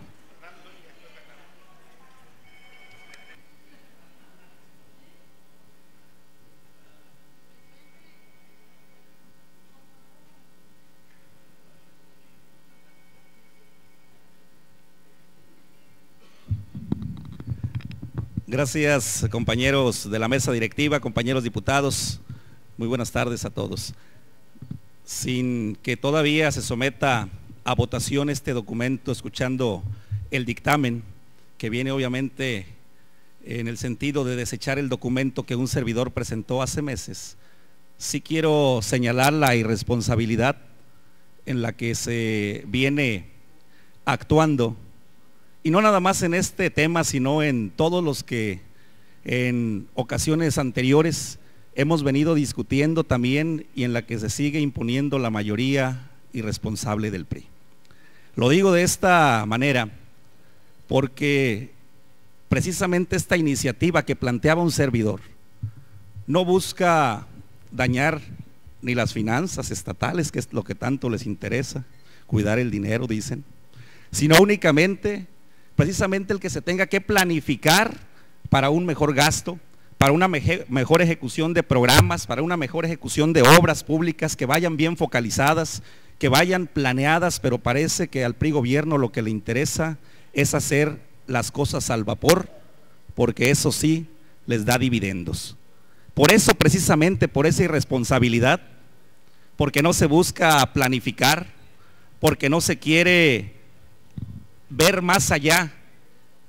Gracias, compañeros de la mesa directiva, compañeros diputados, muy buenas tardes a todos. Sin que todavía se someta a votación este documento, escuchando el dictamen, que viene obviamente en el sentido de desechar el documento que un servidor presentó hace meses, sí quiero señalar la irresponsabilidad en la que se viene actuando. Y no nada más en este tema, sino en todos los que en ocasiones anteriores hemos venido discutiendo también y en la que se sigue imponiendo la mayoría irresponsable del P R I. Lo digo de esta manera porque precisamente esta iniciativa que planteaba un servidor no busca dañar ni las finanzas estatales, que es lo que tanto les interesa, cuidar el dinero, dicen, sino únicamente precisamente el que se tenga que planificar para un mejor gasto, para una mejor ejecución de programas, para una mejor ejecución de obras públicas que vayan bien focalizadas, que vayan planeadas, pero parece que al P R I gobierno lo que le interesa es hacer las cosas al vapor, porque eso sí les da dividendos. Por eso, precisamente por esa irresponsabilidad, porque no se busca planificar, porque no se quiere ver más allá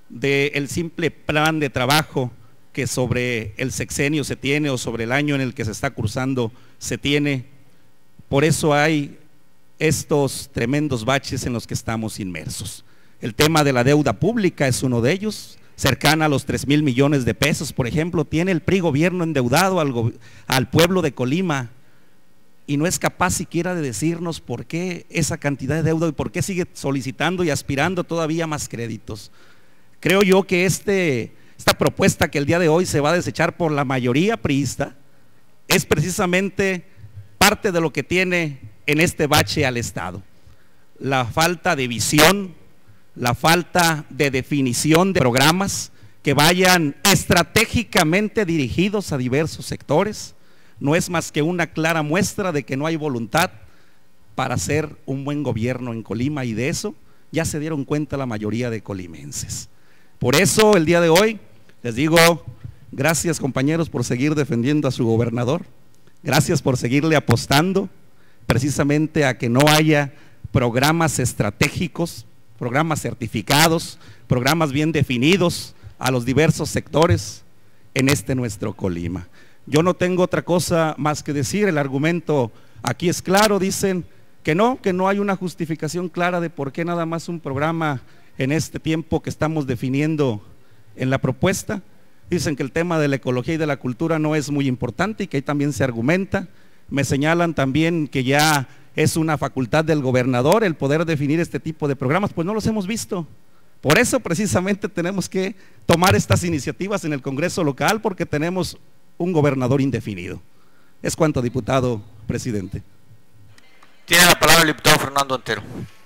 del simple plan de trabajo que sobre el sexenio se tiene o sobre el año en el que se está cursando se tiene. Por eso hay estos tremendos baches en los que estamos inmersos. El tema de la deuda pública es uno de ellos, cercana a los tres mil millones de pesos, por ejemplo. Tiene el P R I gobierno endeudado al, go al pueblo de Colima y no es capaz siquiera de decirnos por qué esa cantidad de deuda y por qué sigue solicitando y aspirando todavía más créditos. Creo yo que este, esta propuesta que el día de hoy se va a desechar por la mayoría priista es precisamente parte de lo que tiene en este bache al Estado. La falta de visión, la falta de definición de programas que vayan estratégicamente dirigidos a diversos sectores, no es más que una clara muestra de que no hay voluntad para hacer un buen gobierno en Colima, y de eso ya se dieron cuenta la mayoría de colimenses. Por eso el día de hoy les digo gracias, compañeros, por seguir defendiendo a su gobernador, gracias por seguirle apostando precisamente a que no haya programas estratégicos, programas certificados, programas bien definidos a los diversos sectores en este nuestro Colima. Yo no tengo otra cosa más que decir, el argumento aquí es claro, dicen que no, que no hay una justificación clara de por qué nada más un programa en este tiempo que estamos definiendo en la propuesta. Dicen que el tema de la ecología y de la cultura no es muy importante y que ahí también se argumenta. Me señalan también que ya es una facultad del gobernador el poder definir este tipo de programas. Pues no los hemos visto. Por eso precisamente tenemos que tomar estas iniciativas en el Congreso local, porque tenemos un gobernador indefinido. Es cuanto, diputado presidente. Tiene la palabra el diputado Fernando Antero.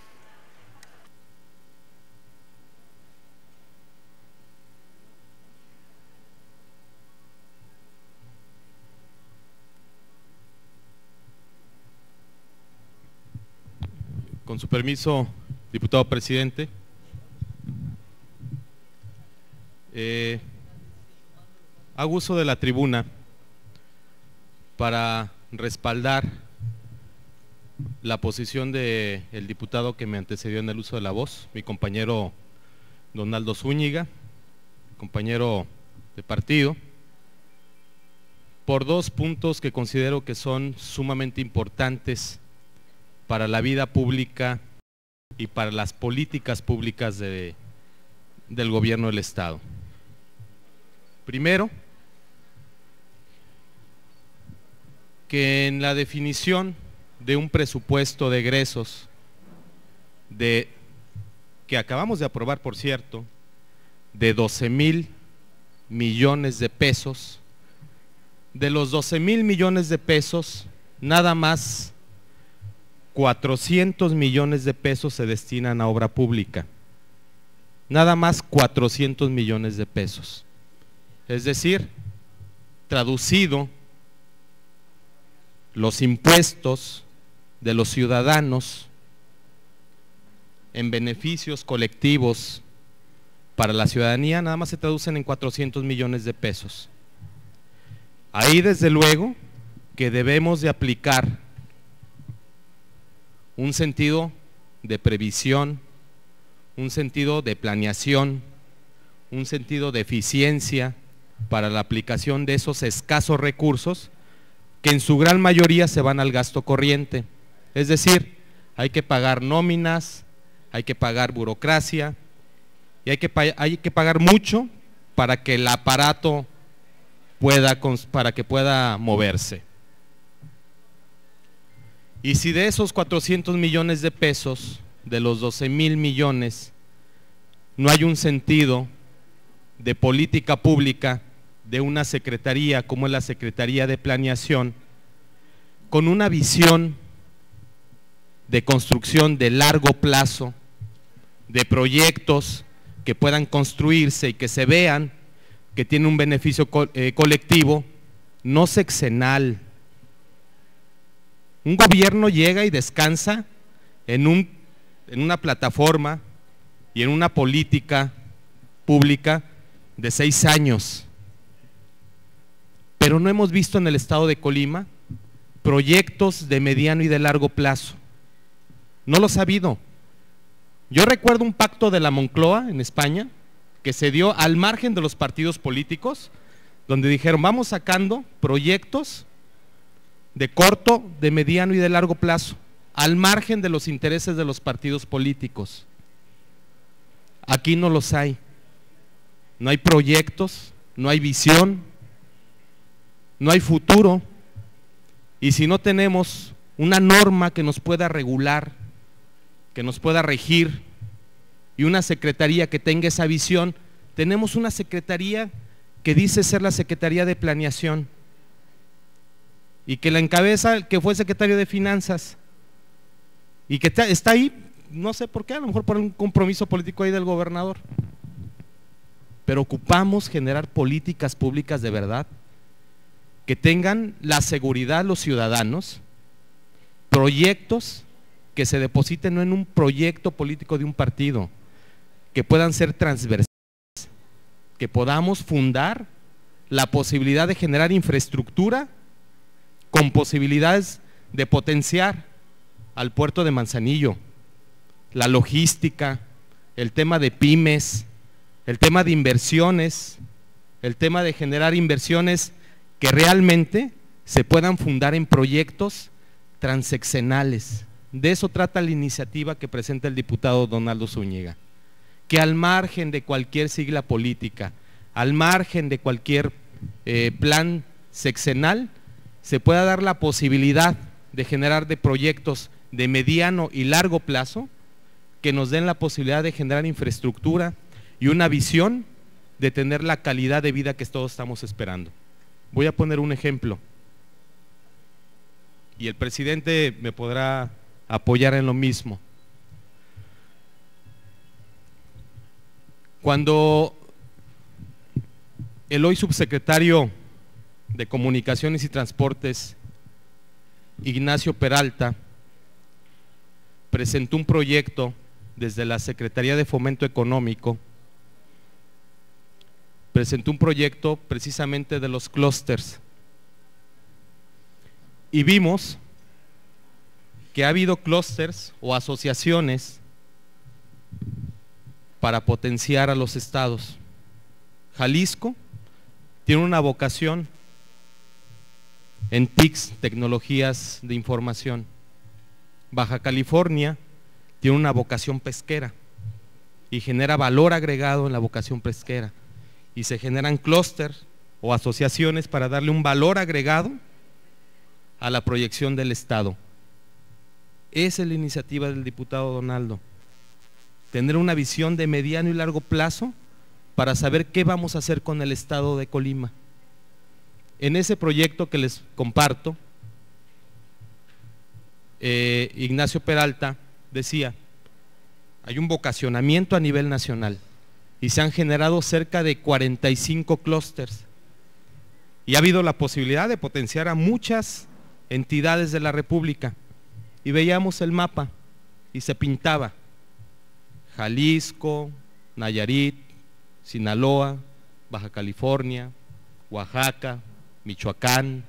Con su permiso, diputado presidente, eh, hago uso de la tribuna para respaldar la posición del diputado que me antecedió en el uso de la voz, mi compañero Donaldo Zúñiga, compañero de partido, por dos puntos que considero que son sumamente importantes para la vida pública y para las políticas públicas de, del gobierno del Estado. Primero, que en la definición de un presupuesto de egresos de, que acabamos de aprobar, por cierto, de doce mil millones de pesos, de los doce mil millones de pesos, nada más cuatrocientos millones de pesos se destinan a obra pública, nada más cuatrocientos millones de pesos. Es decir, traducido, los impuestos de los ciudadanos en beneficios colectivos para la ciudadanía nada más se traducen en cuatrocientos millones de pesos. Ahí desde luego que debemos de aplicar un sentido de previsión, un sentido de planeación, un sentido de eficiencia para la aplicación de esos escasos recursos que en su gran mayoría se van al gasto corriente. Es decir, hay que pagar nóminas, hay que pagar burocracia y hay que, hay que pagar mucho para que el aparato pueda, para que pueda moverse. Y si de esos cuatrocientos millones de pesos, de los doce mil millones, no hay un sentido de política pública de una secretaría como es la Secretaría de Planeación, con una visión de construcción de largo plazo, de proyectos que puedan construirse y que se vean que tiene un beneficio co eh, colectivo, no sexenal. Un gobierno llega y descansa en, un, en una plataforma y en una política pública de seis años. Pero no hemos visto en el estado de Colima proyectos de mediano y de largo plazo. No los ha habido. Yo recuerdo un pacto de la Moncloa en España, que se dio al margen de los partidos políticos, donde dijeron vamos sacando proyectos de corto, de mediano y de largo plazo, al margen de los intereses de los partidos políticos. Aquí no los hay, no hay proyectos, no hay visión, no hay futuro, y si no tenemos una norma que nos pueda regular, que nos pueda regir, y una secretaría que tenga esa visión, tenemos una secretaría que dice ser la Secretaría de Planeación, y que la encabeza el que fue secretario de Finanzas, y que está, está ahí, no sé por qué, a lo mejor por un compromiso político ahí del gobernador, pero ocupamos generar políticas públicas de verdad, que tengan la seguridad los ciudadanos, proyectos que se depositen no en un proyecto político de un partido, que puedan ser transversales, que podamos fundar la posibilidad de generar infraestructura con posibilidades de potenciar al puerto de Manzanillo, la logística, el tema de pymes, el tema de inversiones, el tema de generar inversiones que realmente se puedan fundar en proyectos transeccionales. De eso trata la iniciativa que presenta el diputado Donaldo Zúñiga, que al margen de cualquier sigla política, al margen de cualquier eh, plan sexenal, se pueda dar la posibilidad de generar de proyectos de mediano y largo plazo que nos den la posibilidad de generar infraestructura y una visión de tener la calidad de vida que todos estamos esperando. Voy a poner un ejemplo y el presidente me podrá apoyar en lo mismo. Cuando el hoy subsecretario de Comunicaciones y Transportes, Ignacio Peralta, presentó un proyecto desde la Secretaría de Fomento Económico, presentó un proyecto precisamente de los clústeres, y vimos que ha habido clústeres o asociaciones para potenciar a los estados. Jalisco tiene una vocación en T I C S, tecnologías de información. Baja California tiene una vocación pesquera y genera valor agregado en la vocación pesquera, y se generan clústeres o asociaciones para darle un valor agregado a la proyección del estado. Esa es la iniciativa del diputado Donaldo, tener una visión de mediano y largo plazo para saber qué vamos a hacer con el estado de Colima. En ese proyecto que les comparto, eh, Ignacio Peralta decía, hay un vocacionamiento a nivel nacional y se han generado cerca de cuarenta y cinco clústeres y ha habido la posibilidad de potenciar a muchas entidades de la República, y veíamos el mapa y se pintaba Jalisco, Nayarit, Sinaloa, Baja California, Oaxaca, Michoacán.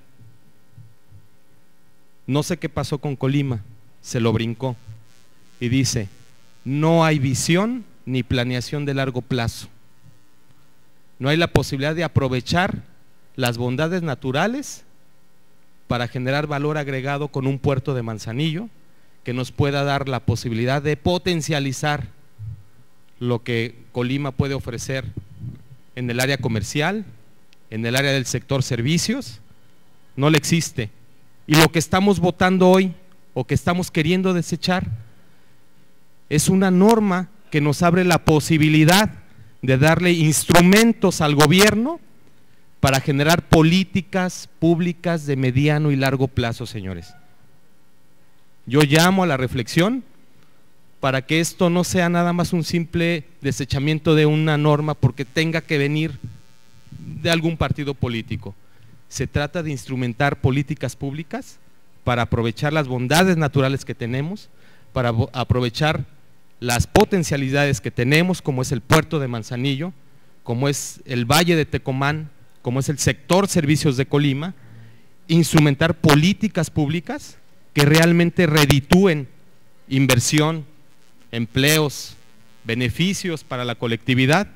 No sé qué pasó con Colima, se lo brincó y dice, no hay visión ni planeación de largo plazo, no hay la posibilidad de aprovechar las bondades naturales para generar valor agregado con un puerto de Manzanillo que nos pueda dar la posibilidad de potencializar lo que Colima puede ofrecer en el área comercial, en el área del sector servicios. No le existe. Y lo que estamos votando hoy o que estamos queriendo desechar es una norma que nos abre la posibilidad de darle instrumentos al gobierno para generar políticas públicas de mediano y largo plazo, señores. Yo llamo a la reflexión para que esto no sea nada más un simple desechamiento de una norma porque tenga que venir de algún partido político. Se trata de instrumentar políticas públicas para aprovechar las bondades naturales que tenemos, para aprovechar las potencialidades que tenemos, como es el puerto de Manzanillo, como es el Valle de Tecomán, como es el sector servicios de Colima, instrumentar políticas públicas que realmente reditúen inversión, empleos, beneficios para la colectividad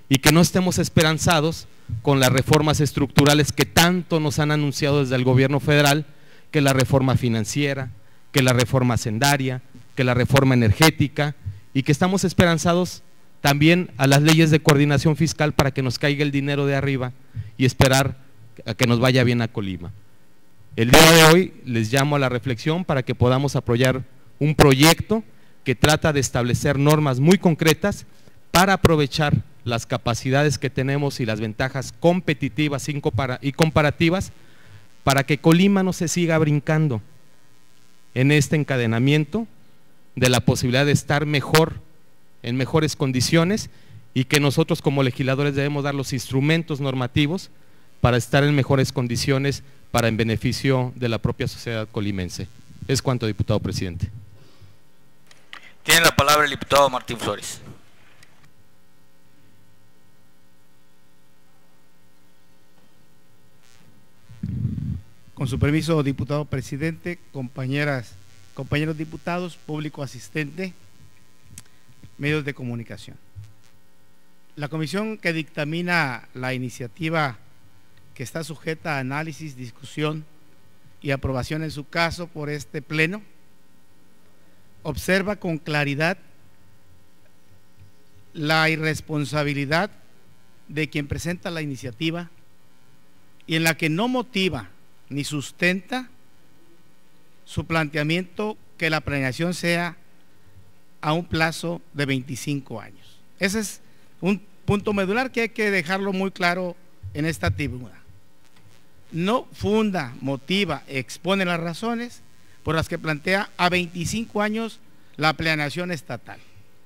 y que no estemos esperanzados con las reformas estructurales que tanto nos han anunciado desde el gobierno federal, que la reforma financiera, que la reforma hacendaria, que la reforma energética, y que estamos esperanzados también a las leyes de coordinación fiscal para que nos caiga el dinero de arriba y esperar a que nos vaya bien a Colima. El día de hoy les llamo a la reflexión para que podamos apoyar un proyecto que trata de establecer normas muy concretas para aprovechar las capacidades que tenemos y las ventajas competitivas y comparativas para que Colima no se siga brincando en este encadenamiento de la posibilidad de estar mejor, en mejores condiciones, y que nosotros como legisladores debemos dar los instrumentos normativos para estar en mejores condiciones para en beneficio de la propia sociedad colimense. Es cuanto, diputado presidente. Tiene la palabra el diputado Martín Flores. Con su permiso, diputado presidente, compañeras, compañeros diputados, público asistente, medios de comunicación. La comisión que dictamina la iniciativa que está sujeta a análisis, discusión y aprobación en su caso por este pleno, observa con claridad la irresponsabilidad de quien presenta la iniciativa y en la que no motiva ni sustenta su planteamiento que la planeación sea a un plazo de veinticinco años. Ese es un punto medular que hay que dejarlo muy claro en esta tribuna. No funda, motiva, expone las razones por las que plantea a veinticinco años la planeación estatal.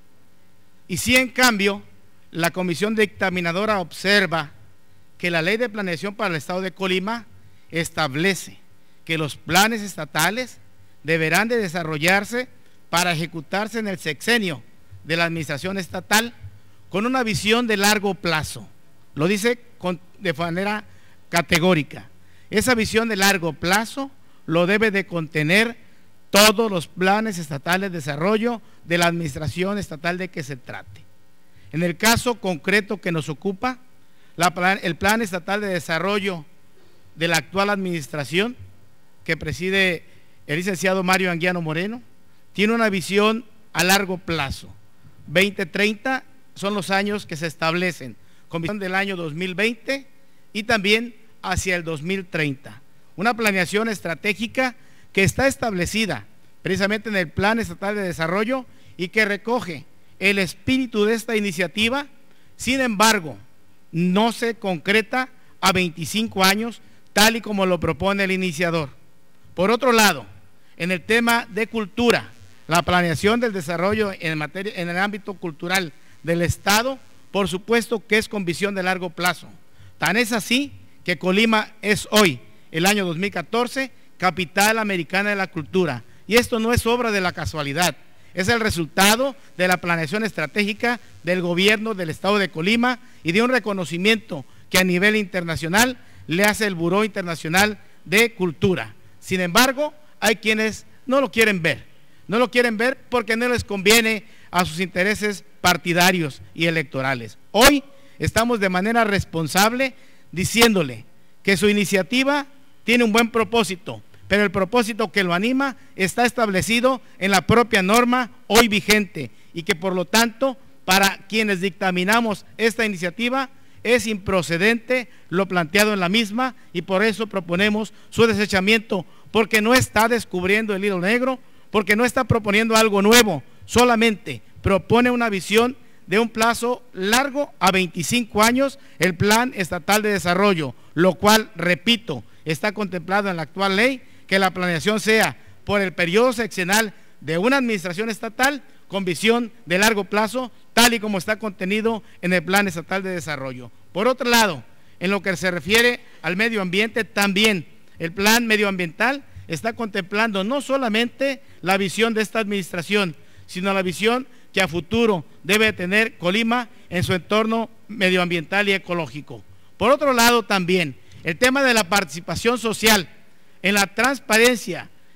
Y si en cambio la comisión dictaminadora observa que la ley de planeación para el estado de Colima establece que los planes estatales deberán de desarrollarse para ejecutarse en el sexenio de la administración estatal con una visión de largo plazo. Lo dice con, de manera categórica. Esa visión de largo plazo lo debe de contener todos los planes estatales de desarrollo de la administración estatal de que se trate. En el caso concreto que nos ocupa, la plan, el Plan Estatal de Desarrollo de la actual administración que preside el licenciado Mario Anguiano Moreno, tiene una visión a largo plazo. veinte treinta son los años que se establecen, con visión del año dos mil veinte y también hacia el dos mil treinta. Una planeación estratégica que está establecida precisamente en el Plan Estatal de Desarrollo y que recoge el espíritu de esta iniciativa, sin embargo, no se concreta a veinticinco años, tal y como lo propone el iniciador. Por otro lado, en el tema de cultura, la planeación del desarrollo en, materia, en el ámbito cultural del Estado, por supuesto que es con visión de largo plazo. Tan es así que Colima es hoy, el año dos mil catorce, capital americana de la cultura. Y esto no es obra de la casualidad, es el resultado de la planeación estratégica del gobierno del Estado de Colima y de un reconocimiento que a nivel internacional le hace el Buró Internacional de Cultura. Sin embargo, hay quienes no lo quieren ver, no lo quieren ver porque no les conviene a sus intereses partidarios y electorales. Hoy estamos de manera responsable diciéndole que su iniciativa tiene un buen propósito, pero el propósito que lo anima está establecido en la propia norma hoy vigente y que por lo tanto para quienes dictaminamos esta iniciativa es improcedente lo planteado en la misma y por eso proponemos su desechamiento, porque no está descubriendo el hilo negro, porque no está proponiendo algo nuevo, solamente propone una visión de un plazo largo a veinticinco años, el Plan Estatal de Desarrollo, lo cual, repito, está contemplado en la actual ley, que la planeación sea por el periodo sexenal de una administración estatal con visión de largo plazo, tal y como está contenido en el Plan Estatal de Desarrollo. Por otro lado, en lo que se refiere al medio ambiente, también el plan medioambiental está contemplando no solamente la visión de esta administración, sino la visión que a futuro debe tener Colima en su entorno medioambiental y ecológico. Por otro lado, también el tema de la participación social, en la transparencia,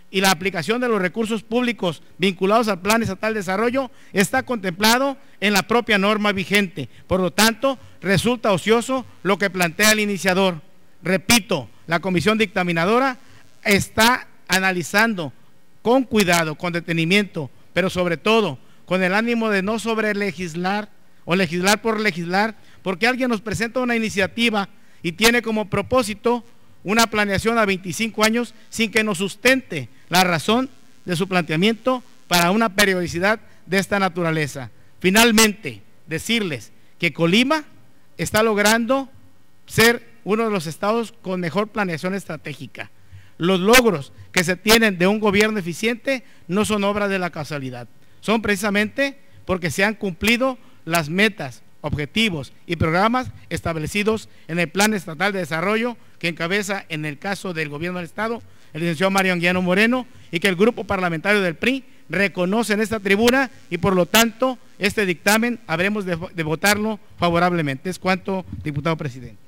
y la aplicación de los recursos públicos vinculados al Plan Estatal de Desarrollo está contemplado en la propia norma vigente. Por lo tanto, resulta ocioso lo que plantea el iniciador. Repito, la comisión dictaminadora está analizando con cuidado, con detenimiento, pero sobre todo con el ánimo de no sobrelegislar o legislar por legislar, porque alguien nos presenta una iniciativa y tiene como propósito una planeación a veinticinco años sin que nos sustente la razón de su planteamiento para una periodicidad de esta naturaleza. Finalmente, decirles que Colima está logrando ser uno de los estados con mejor planeación estratégica. Los logros que se tienen de un gobierno eficiente no son obra de la casualidad, son precisamente porque se han cumplido las metas, objetivos y programas establecidos en el Plan Estatal de Desarrollo que encabeza, en el caso del gobierno del estado, el licenciado Mario Anguiano Moreno, y que el grupo parlamentario del P R I reconoce en esta tribuna, y por lo tanto este dictamen habremos de, de votarlo favorablemente. Es cuanto, diputado presidente.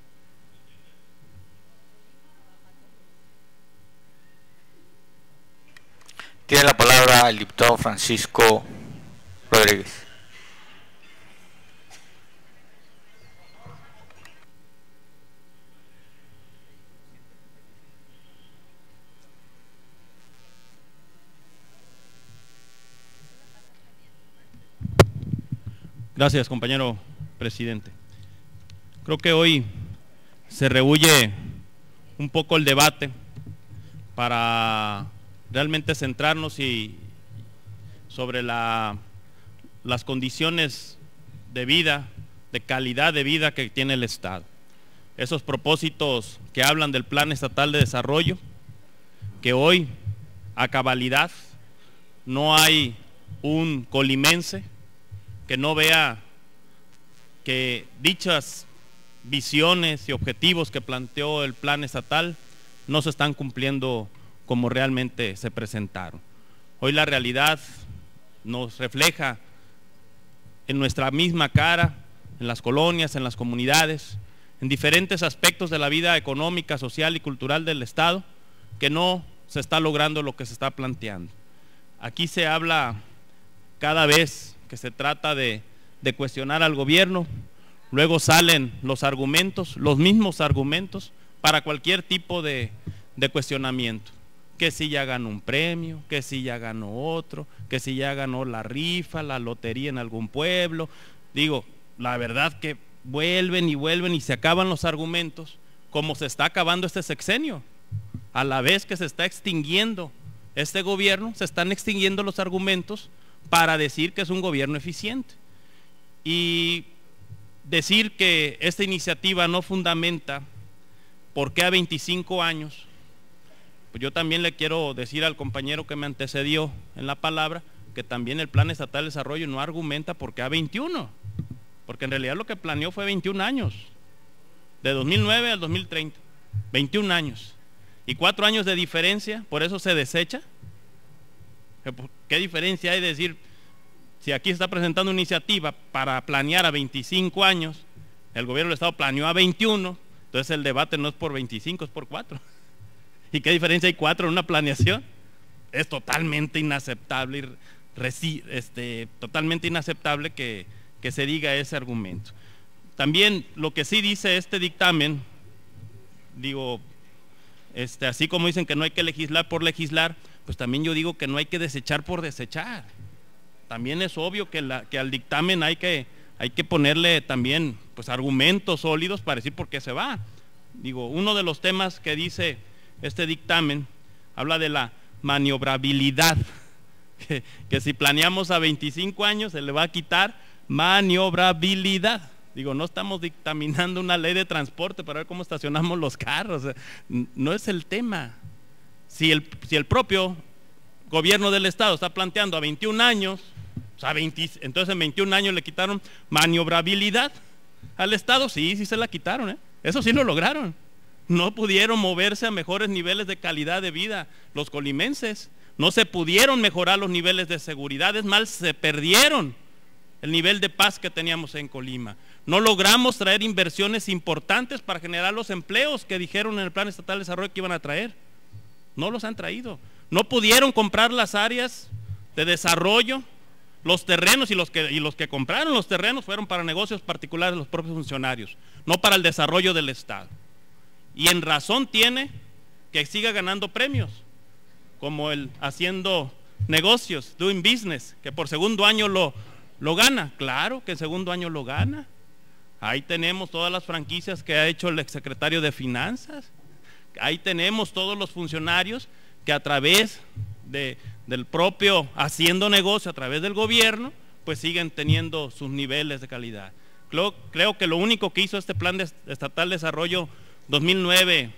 Tiene la palabra el diputado Francisco Rodríguez. Gracias, compañero presidente. Creo que hoy se rehuye un poco el debate para realmente centrarnos y sobre la, las condiciones de vida, de calidad de vida que tiene el Estado. Esos propósitos que hablan del Plan Estatal de Desarrollo, que hoy a cabalidad no hay un colimense que no vea que dichas visiones y objetivos que planteó el plan estatal no se están cumpliendo como realmente se presentaron. Hoy la realidad nos refleja en nuestra misma cara, en las colonias, en las comunidades, en diferentes aspectos de la vida económica, social y cultural del Estado, que no se está logrando lo que se está planteando. Aquí se habla cada vez que se trata de, de cuestionar al gobierno, luego salen los argumentos, los mismos argumentos para cualquier tipo de, de cuestionamiento, que si ya ganó un premio, que si ya ganó otro, que si ya ganó la rifa, la lotería en algún pueblo. Digo, la verdad que vuelven y vuelven y se acaban los argumentos, como se está acabando este sexenio. A la vez que se está extinguiendo este gobierno, se están extinguiendo los argumentos para decir que es un gobierno eficiente. Y decir que esta iniciativa no fundamenta por qué a veinticinco años, pues yo también le quiero decir al compañero que me antecedió en la palabra, que también el Plan Estatal de Desarrollo no argumenta por qué a veintiuno, porque en realidad lo que planeó fue veintiún años, de dos mil nueve al dos mil treinta, veintiún años, y cuatro años de diferencia, por eso se desecha. ¿Qué diferencia hay de decir, si aquí se está presentando una iniciativa para planear a veinticinco años, el gobierno del Estado planeó a veintiuno, entonces el debate no es por veinticinco, es por cuatro. ¿Y qué diferencia hay cuatro en una planeación? Es totalmente inaceptable, este, totalmente inaceptable que, que se diga ese argumento. También lo que sí dice este dictamen, digo, este, así como dicen que no hay que legislar por legislar, pues también yo digo que no hay que desechar por desechar. También es obvio que, la, que al dictamen hay que, hay que ponerle también pues, argumentos sólidos para decir por qué se va. Digo, uno de los temas que dice este dictamen habla de la maniobrabilidad, que, que si planeamos a veinticinco años se le va a quitar maniobrabilidad. Digo, no estamos dictaminando una ley de transporte para ver cómo estacionamos los carros, no es el tema. Si el, si el propio gobierno del Estado está planteando a veintiún años, o sea, veinte, entonces en veintiún años le quitaron maniobrabilidad al Estado. Sí, sí se la quitaron, ¿eh? Eso sí lo lograron. No pudieron moverse a mejores niveles de calidad de vida los colimenses, no se pudieron mejorar los niveles de seguridad, es más, se perdieron el nivel de paz que teníamos en Colima. No logramos traer inversiones importantes para generar los empleos que dijeron en el Plan Estatal de Desarrollo que iban a traer. No los han traído. No pudieron comprar las áreas de desarrollo, los terrenos, y los que, y los que compraron los terrenos fueron para negocios particulares de los propios funcionarios, no para el desarrollo del Estado. Y en razón tiene que siga ganando premios, como el haciendo negocios, doing business, que por segundo año lo, lo gana. Claro que en segundo año lo gana. Ahí tenemos todas las franquicias que ha hecho el exsecretario de Finanzas. Ahí tenemos todos los funcionarios que a través de, del propio haciendo negocio, a través del gobierno, pues siguen teniendo sus niveles de calidad. Creo, creo que lo único que hizo este Plan de, Estatal de Desarrollo dos mil nueve,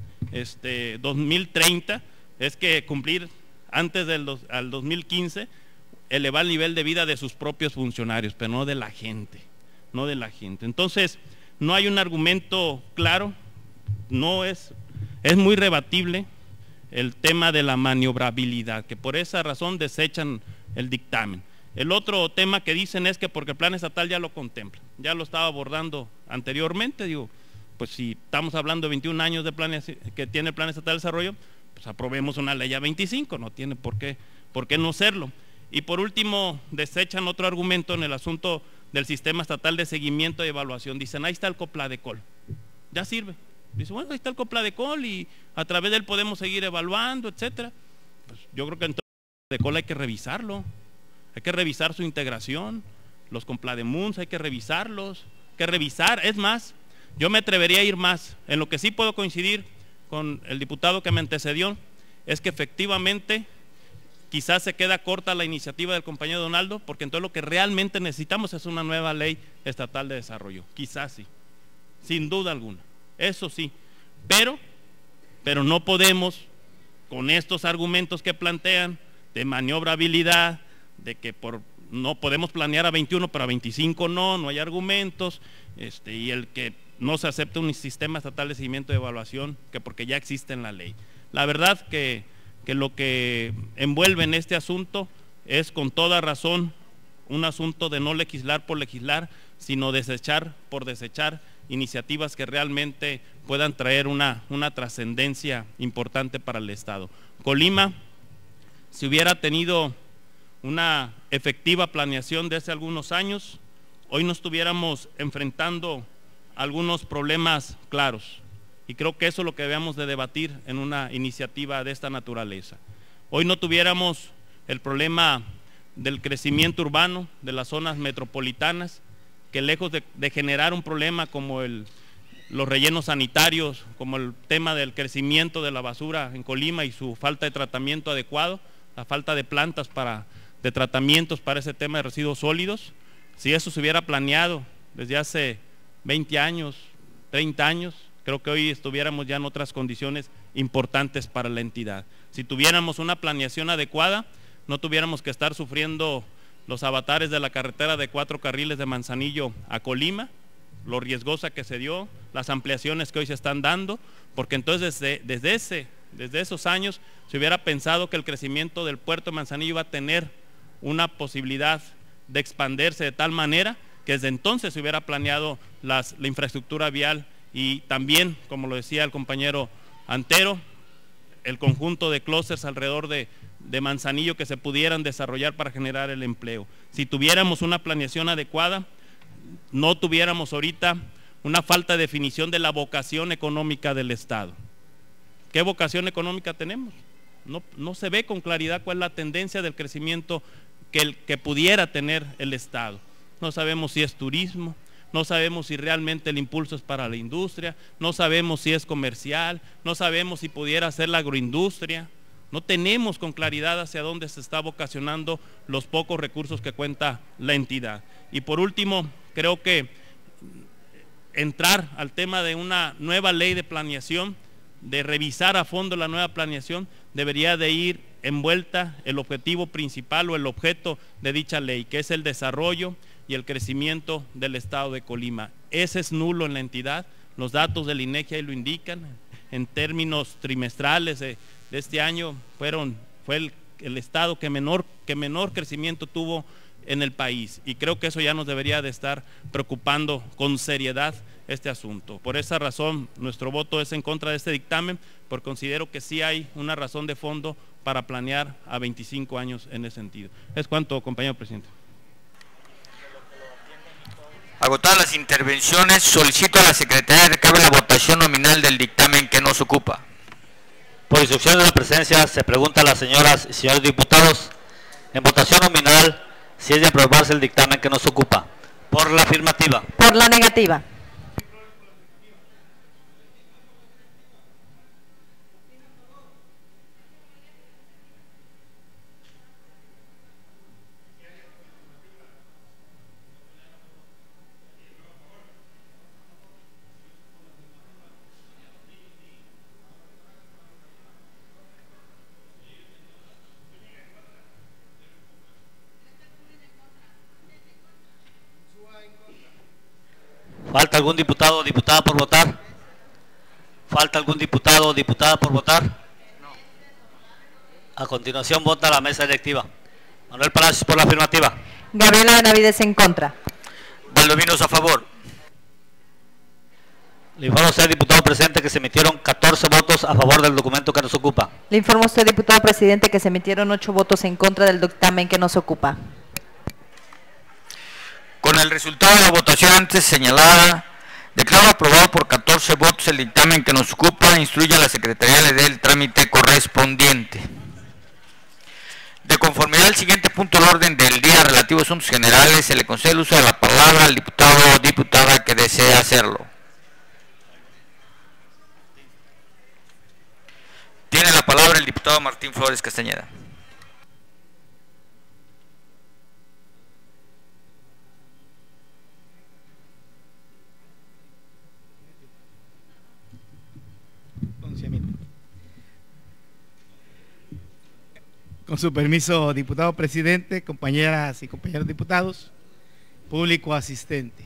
este, dos mil treinta, es que cumplir antes del dos, al dos mil quince, elevar el nivel de vida de sus propios funcionarios, pero no de la gente, no de la gente. Entonces, no hay un argumento claro, no es, es muy rebatible el tema de la maniobrabilidad, que por esa razón desechan el dictamen. El otro tema que dicen es que porque el plan estatal ya lo contempla, ya lo estaba abordando anteriormente. Digo, pues si estamos hablando de veintiún años de planes que tiene el Plan Estatal de Desarrollo, pues aprobemos una ley a veinticinco, no tiene por qué, por qué no serlo. Y por último, desechan otro argumento en el asunto del Sistema Estatal de Seguimiento y Evaluación. Dicen, ahí está el Copladecol, ya sirve. Dice, bueno, ahí está el Copladecol y a través de él podemos seguir evaluando, etcétera. Pues yo creo que entonces el Copladecol hay que revisarlo, hay que revisar su integración, los Complademuns hay que revisarlos, hay que revisar, es más, yo me atrevería a ir más. En lo que sí puedo coincidir con el diputado que me antecedió es que efectivamente quizás se queda corta la iniciativa del compañero Donaldo, porque entonces lo que realmente necesitamos es una nueva ley estatal de desarrollo. Quizás sí, sin duda alguna, eso sí, pero, pero no podemos con estos argumentos que plantean de maniobrabilidad, de que por no podemos planear a veintiuno, pero a veinticinco no, no hay argumentos, este, y el que no se acepta un sistema estatal de seguimiento y evaluación, que porque ya existe en la ley. La verdad que, que lo que envuelve en este asunto es con toda razón un asunto de no legislar por legislar, sino desechar por desechar iniciativas que realmente puedan traer una, una trascendencia importante para el Estado. Colima, si hubiera tenido una efectiva planeación de hace algunos años, hoy no estuviéramos enfrentando algunos problemas claros, y creo que eso es lo que debemos de debatir en una iniciativa de esta naturaleza. Hoy no tuviéramos el problema del crecimiento urbano de las zonas metropolitanas, que lejos de, de generar un problema como el, los rellenos sanitarios, como el tema del crecimiento de la basura en Colima y su falta de tratamiento adecuado, la falta de plantas para, de tratamientos para ese tema de residuos sólidos, si eso se hubiera planeado desde hace veinte años, treinta años, creo que hoy estuviéramos ya en otras condiciones importantes para la entidad. Si tuviéramos una planeación adecuada, no tuviéramos que estar sufriendo los avatares de la carretera de cuatro carriles de Manzanillo a Colima, lo riesgosa que se dio, las ampliaciones que hoy se están dando, porque entonces desde, desde, ese, desde esos años se hubiera pensado que el crecimiento del puerto de Manzanillo iba a tener una posibilidad de expandirse de tal manera que desde entonces se hubiera planeado las, la infraestructura vial y también, como lo decía el compañero Antero, el conjunto de clústeres alrededor de, de Manzanillo que se pudieran desarrollar para generar el empleo. Si tuviéramos una planeación adecuada, no tuviéramos ahorita una falta de definición de la vocación económica del Estado. ¿Qué vocación económica tenemos? No, no se ve con claridad cuál es la tendencia del crecimiento que, el, que pudiera tener el Estado. No sabemos si es turismo, no sabemos si realmente el impulso es para la industria, no sabemos si es comercial, no sabemos si pudiera ser la agroindustria. No tenemos con claridad hacia dónde se está vocacionando los pocos recursos que cuenta la entidad. Y por último, creo que entrar al tema de una nueva ley de planeación, de revisar a fondo la nueva planeación, debería de ir envuelta el objetivo principal o el objeto de dicha ley, que es el desarrollo y el crecimiento del Estado de Colima. Ese es nulo en la entidad, los datos del INEGI ahí lo indican, en términos trimestrales de, de este año fueron, fue el, el Estado que menor, que menor crecimiento tuvo en el país, y creo que eso ya nos debería de estar preocupando con seriedad este asunto. Por esa razón nuestro voto es en contra de este dictamen, porque considero que sí hay una razón de fondo para planear a veinticinco años en ese sentido. Es cuanto, compañero presidente. Agotadas las intervenciones, solicito a la Secretaría de que abre la votación nominal del dictamen que nos ocupa. Por instrucción de la presencia, se pregunta a las señoras y señores diputados, en votación nominal, si es de aprobarse el dictamen que nos ocupa. Por la afirmativa. Por la negativa. ¿Falta algún diputado o diputada por votar? ¿Falta algún diputado o diputada por votar? No. A continuación vota la mesa directiva. Manuel Palacios por la afirmativa. Gabriela Benavides en contra. Valdovinos a favor. Le informo a usted, diputado presente, que se emitieron catorce votos a favor del documento que nos ocupa. Le informo a usted, diputado presidente, que se emitieron ocho votos en contra del dictamen que nos ocupa. Con el resultado de la votación antes señalada, declaro aprobado por catorce votos el dictamen que nos ocupa e instruye a la Secretaría le dé el trámite correspondiente. De conformidad al siguiente punto del orden del día relativo a asuntos generales, se le concede el uso de la palabra al diputado o diputada que desee hacerlo. Tiene la palabra el diputado Martín Flores Castañeda. Con su permiso, diputado presidente, compañeras y compañeros diputados, público asistente.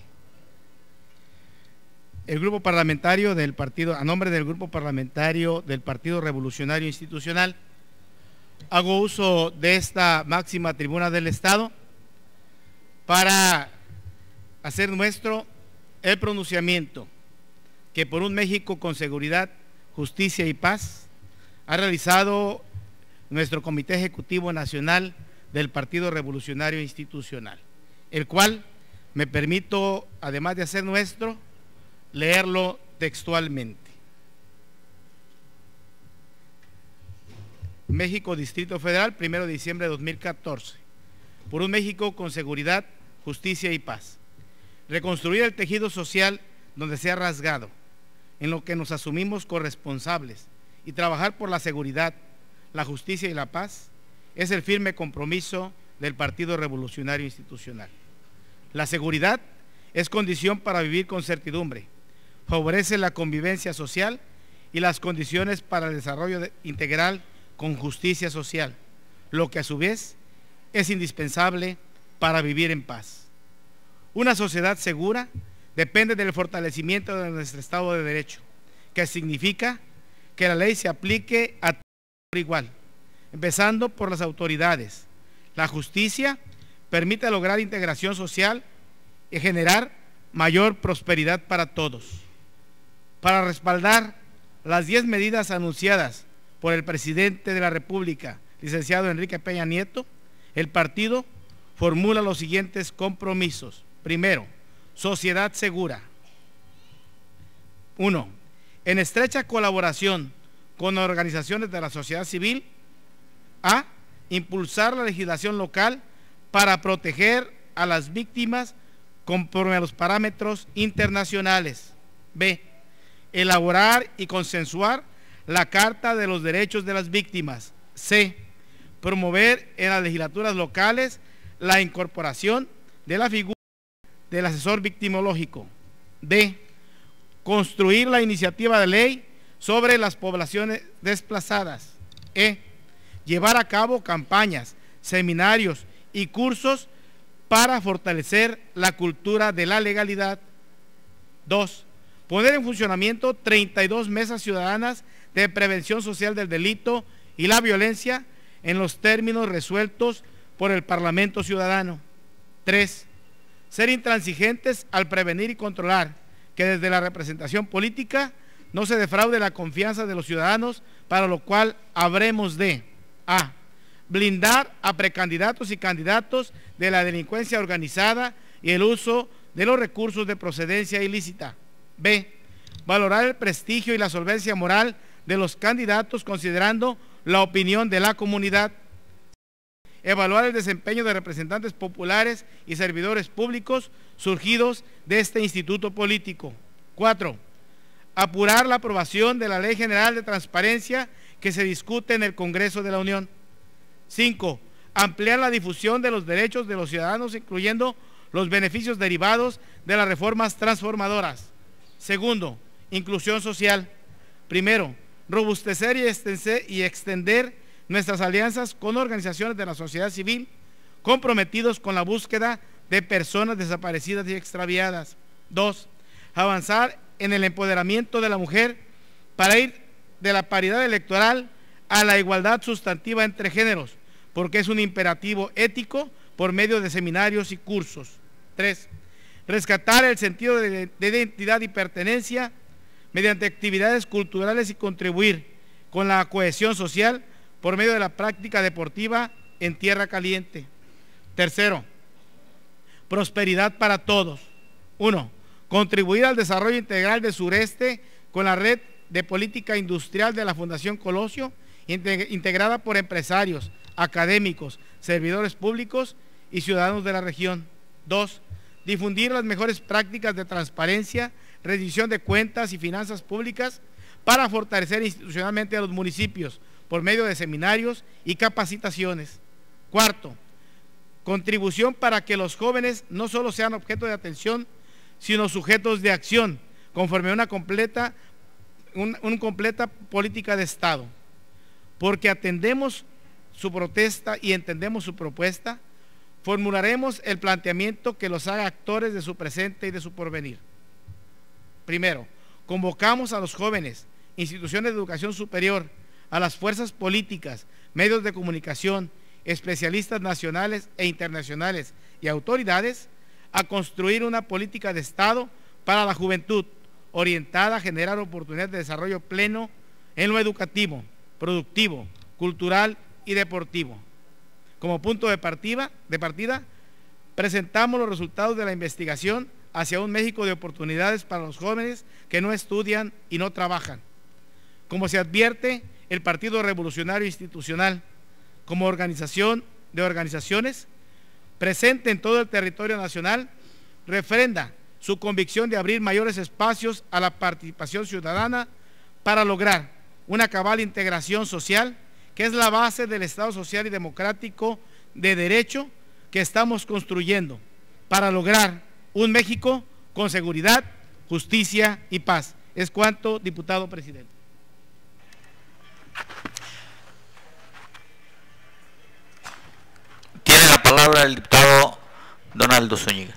El grupo parlamentario del partido, a nombre del grupo parlamentario del Partido Revolucionario Institucional, hago uso de esta máxima tribuna del Estado para hacer nuestro el pronunciamiento que por un México con seguridad, justicia y paz ha realizado nuestro Comité Ejecutivo Nacional del Partido Revolucionario Institucional, el cual me permito, además de hacer nuestro, leerlo textualmente. México, Distrito Federal, primero de diciembre de dos mil catorce. Por un México con seguridad, justicia y paz. Reconstruir el tejido social donde se ha rasgado, en lo que nos asumimos corresponsables, y trabajar por la seguridad, la justicia y la paz es el firme compromiso del Partido Revolucionario Institucional. La seguridad es condición para vivir con certidumbre, favorece la convivencia social y las condiciones para el desarrollo de, integral con justicia social, lo que a su vez es indispensable para vivir en paz. Una sociedad segura depende del fortalecimiento de nuestro Estado de Derecho, que significa que la ley se aplique a todos por igual, empezando por las autoridades. La justicia permite lograr integración social y generar mayor prosperidad para todos. Para respaldar las diez medidas anunciadas por el presidente de la República, licenciado Enrique Peña Nieto, el partido formula los siguientes compromisos. Primero, sociedad segura. Uno, en estrecha colaboración con organizaciones de la sociedad civil, a impulsar la legislación local para proteger a las víctimas conforme a los parámetros internacionales. B, elaborar y consensuar la Carta de los Derechos de las Víctimas. C, promover en las legislaturas locales la incorporación de la figura del asesor victimológico. D, construir la iniciativa de ley sobre las poblaciones desplazadas. E, llevar a cabo campañas, seminarios y cursos para fortalecer la cultura de la legalidad. Dos, poner en funcionamiento treinta y dos mesas ciudadanas de prevención social del delito y la violencia en los términos resueltos por el Parlamento Ciudadano. Tres, ser intransigentes al prevenir y controlar que desde la representación política no se defraude la confianza de los ciudadanos, para lo cual habremos de: A. Blindar a precandidatos y candidatos de la delincuencia organizada y el uso de los recursos de procedencia ilícita. B. Valorar el prestigio y la solvencia moral de los candidatos considerando la opinión de la comunidad. Evaluar el desempeño de representantes populares y servidores públicos surgidos de este instituto político. Cuatro. Apurar la aprobación de la Ley General de Transparencia que se discute en el Congreso de la Unión. Cinco. Ampliar la difusión de los derechos de los ciudadanos, incluyendo los beneficios derivados de las reformas transformadoras. Segundo, inclusión social. Primero, robustecer y extender nuestras alianzas con organizaciones de la sociedad civil comprometidos con la búsqueda de personas desaparecidas y extraviadas. Dos, avanzar en el empoderamiento de la mujer para ir de la paridad electoral a la igualdad sustantiva entre géneros, porque es un imperativo ético por medio de seminarios y cursos. Tres, rescatar el sentido de, de identidad y pertenencia mediante actividades culturales y contribuir con la cohesión social por medio de la práctica deportiva en tierra caliente. Tercero, prosperidad para todos. Uno, contribuir al desarrollo integral del sureste con la red de política industrial de la Fundación Colosio, integrada por empresarios, académicos, servidores públicos y ciudadanos de la región. Dos, difundir las mejores prácticas de transparencia, rendición de cuentas y finanzas públicas para fortalecer institucionalmente a los municipios por medio de seminarios y capacitaciones. Cuarto, contribución para que los jóvenes no solo sean objeto de atención, sino sujetos de acción, conforme a una completa, un, una completa política de Estado. Porque atendemos su protesta y entendemos su propuesta, formularemos el planteamiento que los haga actores de su presente y de su porvenir. Primero, convocamos a los jóvenes, instituciones de educación superior, a las fuerzas políticas, medios de comunicación, especialistas nacionales e internacionales y autoridades a construir una política de Estado para la juventud, orientada a generar oportunidades de desarrollo pleno en lo educativo, productivo, cultural y deportivo. Como punto de partida, de partida, presentamos los resultados de la investigación hacia un México de oportunidades para los jóvenes que no estudian y no trabajan. Como se advierte, el Partido Revolucionario Institucional, como organización de organizaciones, presente en todo el territorio nacional, refrenda su convicción de abrir mayores espacios a la participación ciudadana para lograr una cabal integración social, que es la base del Estado social y democrático de derecho que estamos construyendo, para lograr un México con seguridad, justicia y paz. Es cuanto, diputado presidente. Tiene la palabra el diputado Donaldo Zúñiga.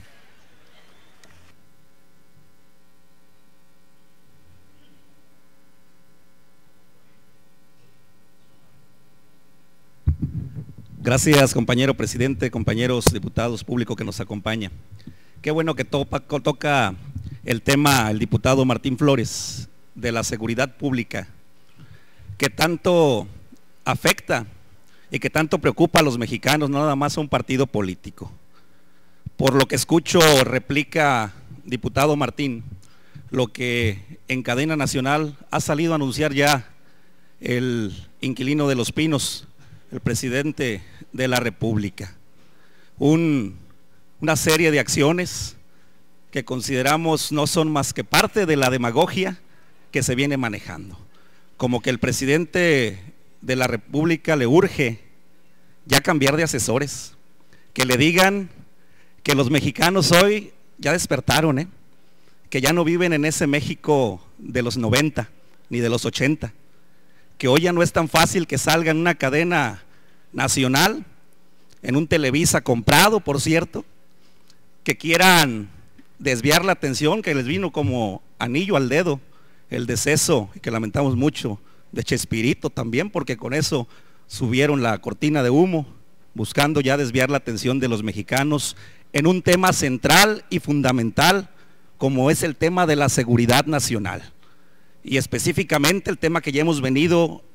Gracias, compañero presidente, compañeros diputados, público que nos acompaña. Qué bueno que topa, toca el tema el diputado Martín Flores de la seguridad pública, que tanto afecta y que tanto preocupa a los mexicanos, no nada más a un partido político. Por lo que escucho, replica diputado Martín, lo que en cadena nacional ha salido a anunciar ya el inquilino de Los Pinos, el presidente de la República. Un, una serie de acciones que consideramos no son más que parte de la demagogia que se viene manejando. Como que el presidente de la República le urge ya cambiar de asesores, que le digan que los mexicanos hoy ya despertaron, ¿eh? Que ya no viven en ese México de los noventa ni de los ochenta, que hoy ya no es tan fácil que salga en una cadena nacional, en un Televisa comprado, por cierto, que quieran desviar la atención, que les vino como anillo al dedo el deceso, y que lamentamos mucho, de Chespirito también, porque con eso subieron la cortina de humo, buscando ya desviar la atención de los mexicanos en un tema central y fundamental, como es el tema de la seguridad nacional. Y específicamente el tema que ya hemos venido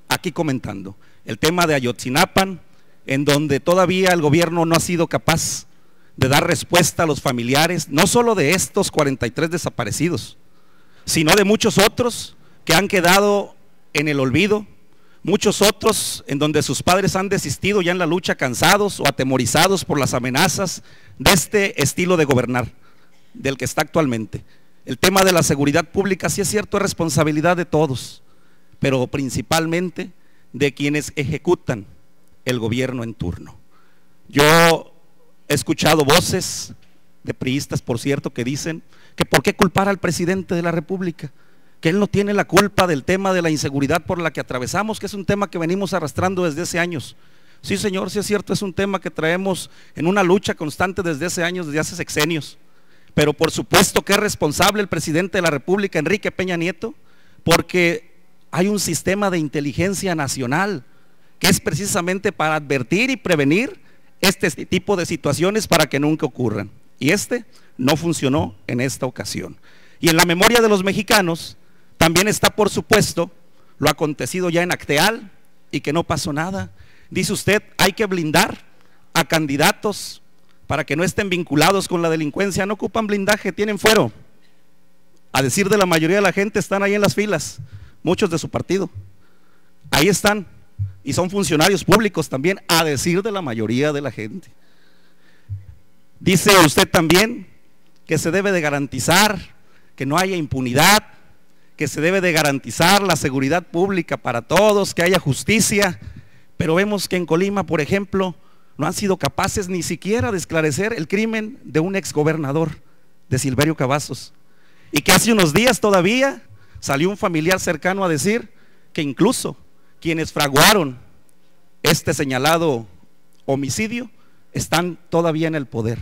aquí comentando. El tema de Ayotzinapan, en donde todavía el gobierno no ha sido capaz de dar respuesta a los familiares, no solo de estos cuarenta y tres desaparecidos, sino de muchos otros que han quedado en el olvido, muchos otros en donde sus padres han desistido ya en la lucha, cansados o atemorizados por las amenazas de este estilo de gobernar, del que está actualmente. El tema de la seguridad pública, sí es cierto, es responsabilidad de todos, pero principalmente de quienes ejecutan el gobierno en turno. Yo he escuchado voces de priistas, por cierto, que dicen que por qué culpar al presidente de la República, que él no tiene la culpa del tema de la inseguridad por la que atravesamos, que es un tema que venimos arrastrando desde hace años. Sí, señor, sí es cierto, es un tema que traemos en una lucha constante desde hace años, desde hace sexenios, pero por supuesto que es responsable el presidente de la República, Enrique Peña Nieto, porque hay un sistema de inteligencia nacional que es precisamente para advertir y prevenir este tipo de situaciones para que nunca ocurran, y este no funcionó en esta ocasión. Y en la memoria de los mexicanos también está, por supuesto, lo acontecido ya en Acteal y que no pasó nada. Dice usted, hay que blindar a candidatos para que no estén vinculados con la delincuencia. No ocupan blindaje, tienen fuero. A decir de la mayoría de la gente, están ahí en las filas, muchos de su partido, ahí están, y son funcionarios públicos también, a decir de la mayoría de la gente. Dice usted también que se debe de garantizar que no haya impunidad, que se debe de garantizar la seguridad pública para todos, que haya justicia, pero vemos que en Colima, por ejemplo, no han sido capaces ni siquiera de esclarecer el crimen de un exgobernador, de Silverio Cavazos, y que hace unos días todavía salió un familiar cercano a decir que incluso quienes fraguaron este señalado homicidio están todavía en el poder.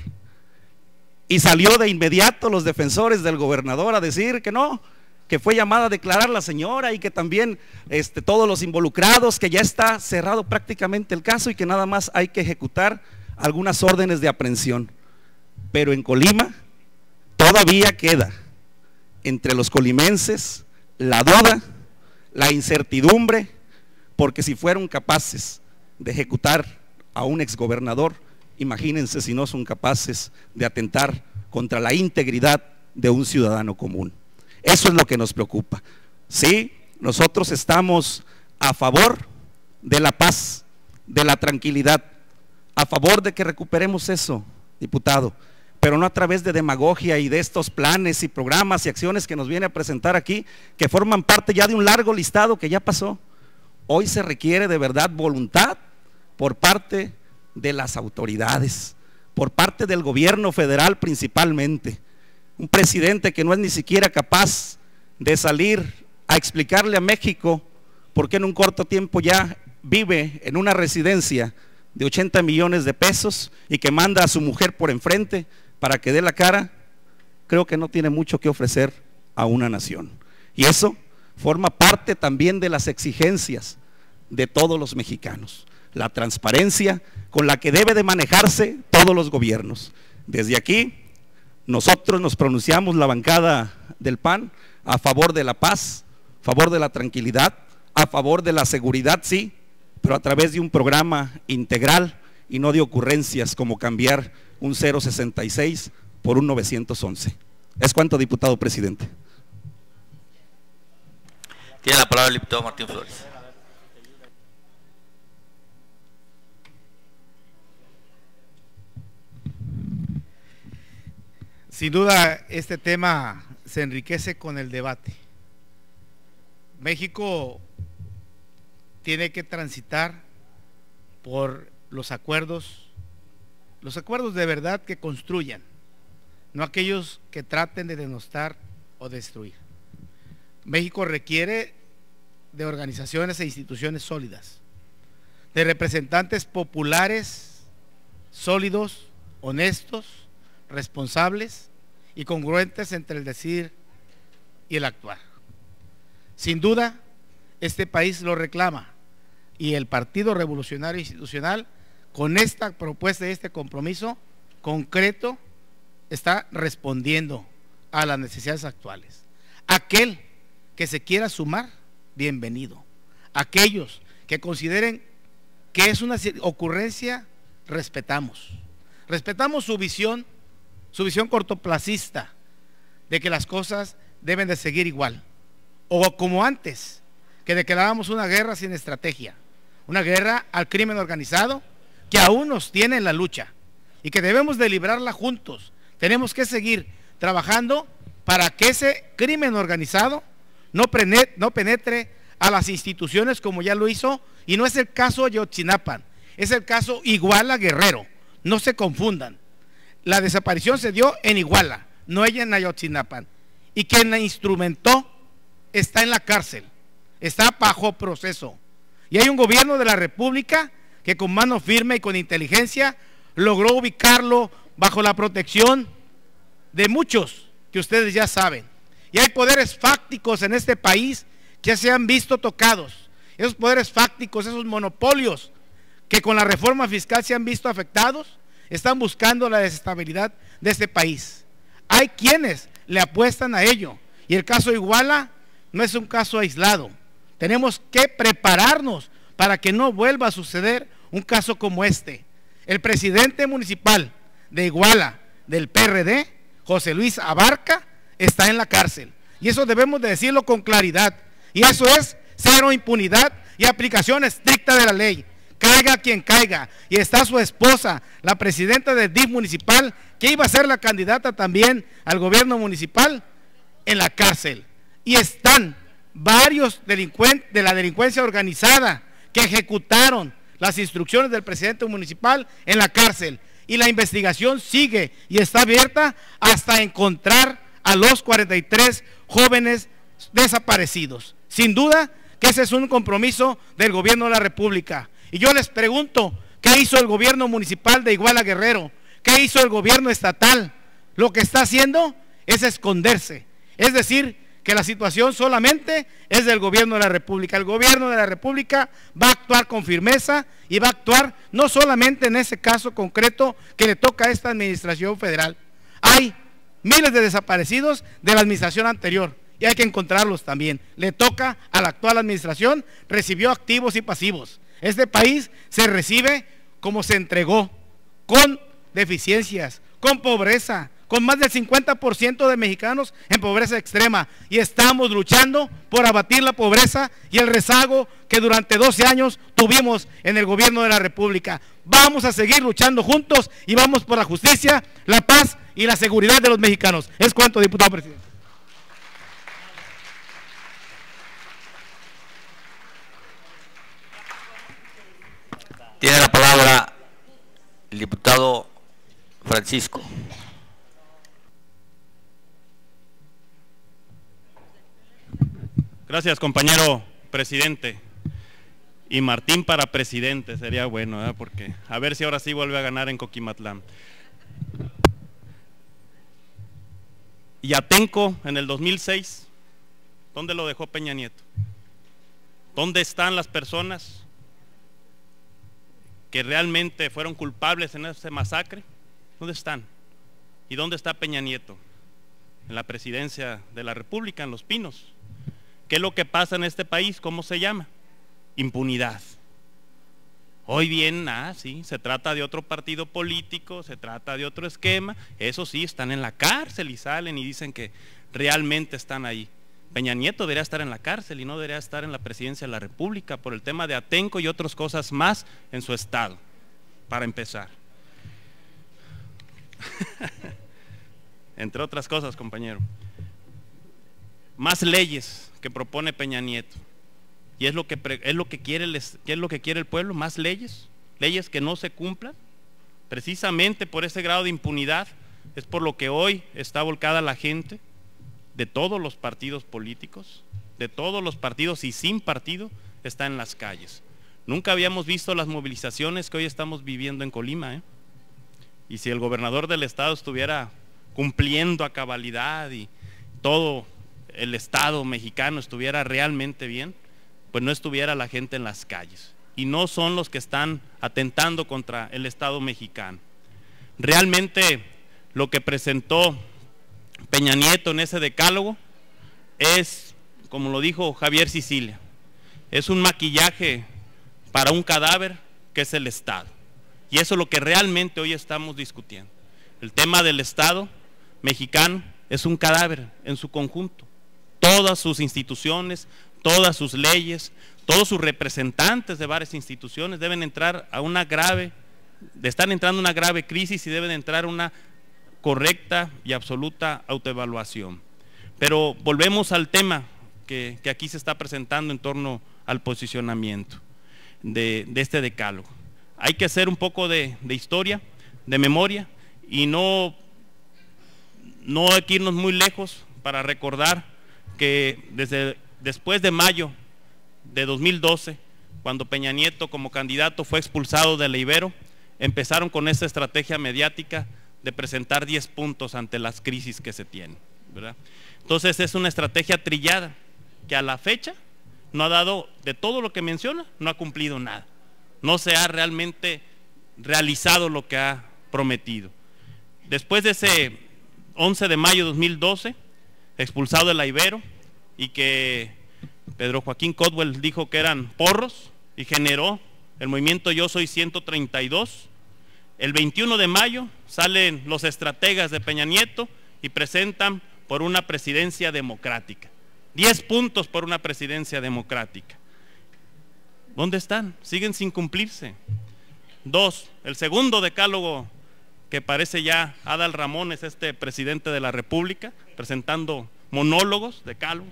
Y salió de inmediato los defensores del gobernador a decir que no, que fue llamada a declarar la señora y que también este, todos los involucrados, que ya está cerrado prácticamente el caso y que nada más hay que ejecutar algunas órdenes de aprehensión. Pero en Colima todavía queda entre los colimenses la duda, la incertidumbre, porque si fueron capaces de ejecutar a un exgobernador, imagínense si no son capaces de atentar contra la integridad de un ciudadano común. Eso es lo que nos preocupa. Sí, nosotros estamos a favor de la paz, de la tranquilidad, a favor de que recuperemos eso, diputado, pero no a través de demagogia y de estos planes y programas y acciones que nos viene a presentar aquí, que forman parte ya de un largo listado que ya pasó. Hoy se requiere de verdad voluntad por parte de las autoridades, por parte del gobierno federal principalmente. Un presidente que no es ni siquiera capaz de salir a explicarle a México por qué en un corto tiempo ya vive en una residencia de ochenta millones de pesos y que manda a su mujer por enfrente para que dé la cara. Creo que no tiene mucho que ofrecer a una nación, y eso forma parte también de las exigencias de todos los mexicanos, la transparencia con la que debe de manejarse todos los gobiernos. Desde aquí nosotros nos pronunciamos, la bancada del P A N, a favor de la paz, a favor de la tranquilidad, a favor de la seguridad, sí, pero a través de un programa integral y no de ocurrencias como cambiar un cero sesenta y seis por un novecientos once. Es cuanto, diputado presidente. Tiene la palabra el diputado Martín Flores. Sin duda este tema se enriquece con el debate. México tiene que transitar por los acuerdos, los acuerdos de verdad que construyan, no aquellos que traten de denostar o destruir. México requiere de organizaciones e instituciones sólidas, de representantes populares sólidos, honestos, responsables y congruentes entre el decir y el actuar. Sin duda, este país lo reclama, y el Partido Revolucionario Institucional, con esta propuesta y este compromiso concreto, está respondiendo a las necesidades actuales. Aquel que se quiera sumar, bienvenido. aquellos que consideren que es una ocurrencia, respetamos. Respetamos su visión, su visión cortoplacista de que las cosas deben de seguir igual. O como antes, que declarábamos una guerra sin estrategia, una guerra al crimen organizado que aún nos tiene en la lucha y que debemos de librarla juntos. Tenemos que seguir trabajando para que ese crimen organizado no penetre, no penetre a las instituciones como ya lo hizo, y no es el caso Ayotzinapa, es el caso Iguala Guerrero, no se confundan. La desaparición se dio en Iguala, no ella en Ayotzinapa, y quien la instrumentó está en la cárcel, está bajo proceso, y hay un gobierno de la República que con mano firme y con inteligencia logró ubicarlo bajo la protección de muchos que ustedes ya saben. Y hay poderes fácticos en este país que ya se han visto tocados. Esos poderes fácticos, esos monopolios que con la reforma fiscal se han visto afectados, están buscando la desestabilidad de este país. Hay quienes le apuestan a ello, y el caso Iguala no es un caso aislado. Tenemos que prepararnos para que no vuelva a suceder un caso como este. El presidente municipal de Iguala del P R D, José Luis Abarca, está en la cárcel, y eso debemos de decirlo con claridad, y eso es cero impunidad y aplicación estricta de la ley, caiga quien caiga. Y está su esposa, la presidenta del D I F municipal, que iba a ser la candidata también al gobierno municipal, en la cárcel, y están varios delincuentes de la delincuencia organizada que ejecutaron las instrucciones del presidente municipal en la cárcel, y la investigación sigue y está abierta hasta encontrar a los cuarenta y tres jóvenes desaparecidos. Sin duda que ese es un compromiso del gobierno de la República. Y yo les pregunto, ¿qué hizo el gobierno municipal de Iguala Guerrero? ¿Qué hizo el gobierno estatal? Lo que está haciendo es esconderse, es decir, que la situación solamente es del gobierno de la República. El gobierno de la República va a actuar con firmeza y va a actuar no solamente en ese caso concreto que le toca a esta administración federal. Hay miles de desaparecidos de la administración anterior y hay que encontrarlos también. Le toca a la actual administración, recibió activos y pasivos. Este país se recibe como se entregó, con deficiencias, con pobreza, con más del cincuenta por ciento de mexicanos en pobreza extrema, y estamos luchando por abatir la pobreza y el rezago que durante doce años tuvimos en el gobierno de la República. Vamos a seguir luchando juntos y vamos por la justicia, la paz y la seguridad de los mexicanos. Es cuanto, diputado presidente. Tiene la palabra el diputado Francisco. Gracias, compañero presidente. Y Martín para presidente sería bueno, ¿eh? Porque a ver si ahora sí vuelve a ganar en Coquimatlán. Y Atenco en el dos mil seis, ¿dónde lo dejó Peña Nieto? ¿Dónde están las personas que realmente fueron culpables en ese masacre? ¿Dónde están? ¿Y dónde está Peña Nieto? En la presidencia de la República, en Los Pinos. ¿Qué es lo que pasa en este país? ¿Cómo se llama? Impunidad. Hoy bien, ah, sí, se trata de otro partido político, se trata de otro esquema, eso sí, están en la cárcel y salen y dicen que realmente están ahí. Peña Nieto debería estar en la cárcel y no debería estar en la presidencia de la República por el tema de Atenco y otras cosas más en su estado, para empezar. Entre otras cosas, compañero. Más leyes que propone Peña Nieto. Y es lo que es lo que quiere el, es lo que quiere el pueblo, más leyes, leyes que no se cumplan. Precisamente por ese grado de impunidad es por lo que hoy está volcada la gente de todos los partidos políticos, de todos los partidos y sin partido, está en las calles. Nunca habíamos visto las movilizaciones que hoy estamos viviendo en Colima, ¿eh? Y si el gobernador del estado estuviera cumpliendo a cabalidad y todo el estado mexicano estuviera realmente bien, pues no estuviera la gente en las calles. Y no son los que están atentando contra el estado mexicano. Realmente lo que presentó Peña Nieto en ese decálogo es, como lo dijo Javier Sicilia, es un maquillaje para un cadáver que es el Estado. Y eso es lo que realmente hoy estamos discutiendo. El tema del Estado mexicano es un cadáver en su conjunto. Todas sus instituciones, todas sus leyes, todos sus representantes de varias instituciones deben entrar a una grave, están entrando a una grave crisis y deben entrar a una correcta y absoluta autoevaluación. Pero volvemos al tema que, que aquí se está presentando en torno al posicionamiento de, de este decálogo. Hay que hacer un poco de, de historia, de memoria, y no, no hay que irnos muy lejos para recordar que desde después de mayo de dos mil doce, cuando Peña Nieto como candidato fue expulsado de la Ibero, empezaron con esta estrategia mediática de presentar diez puntos ante las crisis que se tienen, ¿verdad? Entonces es una estrategia trillada que a la fecha no ha dado, de todo lo que menciona, no ha cumplido nada. No se ha realmente realizado lo que ha prometido. Después de ese once de mayo de dos mil doce, expulsado de la Ibero, y que Pedro Joaquín Codwell dijo que eran porros y generó el movimiento Yo Soy ciento treinta y dos, el veintiuno de mayo salen los estrategas de Peña Nieto y presentan por una presidencia democrática. diez puntos por una presidencia democrática. ¿Dónde están? Siguen sin cumplirse. Dos, el segundo decálogo que parece ya Adal Ramones, este presidente de la República, presentando monólogos, decálogos.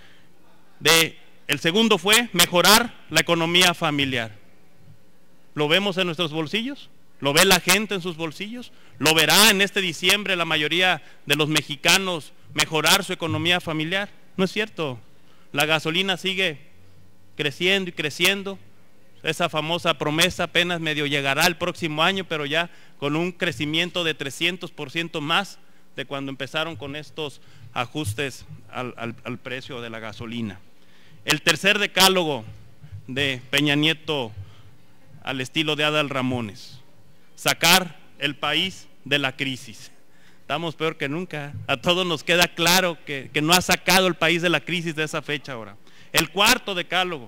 De, el segundo fue mejorar la economía familiar. ¿Lo vemos en nuestros bolsillos? ¿Lo ve la gente en sus bolsillos? ¿Lo verá en este diciembre la mayoría de los mexicanos mejorar su economía familiar? No es cierto. La gasolina sigue creciendo y creciendo. Esa famosa promesa apenas medio llegará el próximo año, pero ya con un crecimiento de trescientos por ciento más de cuando empezaron con estos ajustes al, al, al precio de la gasolina. El tercer decálogo de Peña Nieto al estilo de Adal Ramones: sacar el país de la crisis. Estamos peor que nunca. A todos nos queda claro que, que no ha sacado el país de la crisis de esa fecha ahora. El cuarto decálogo,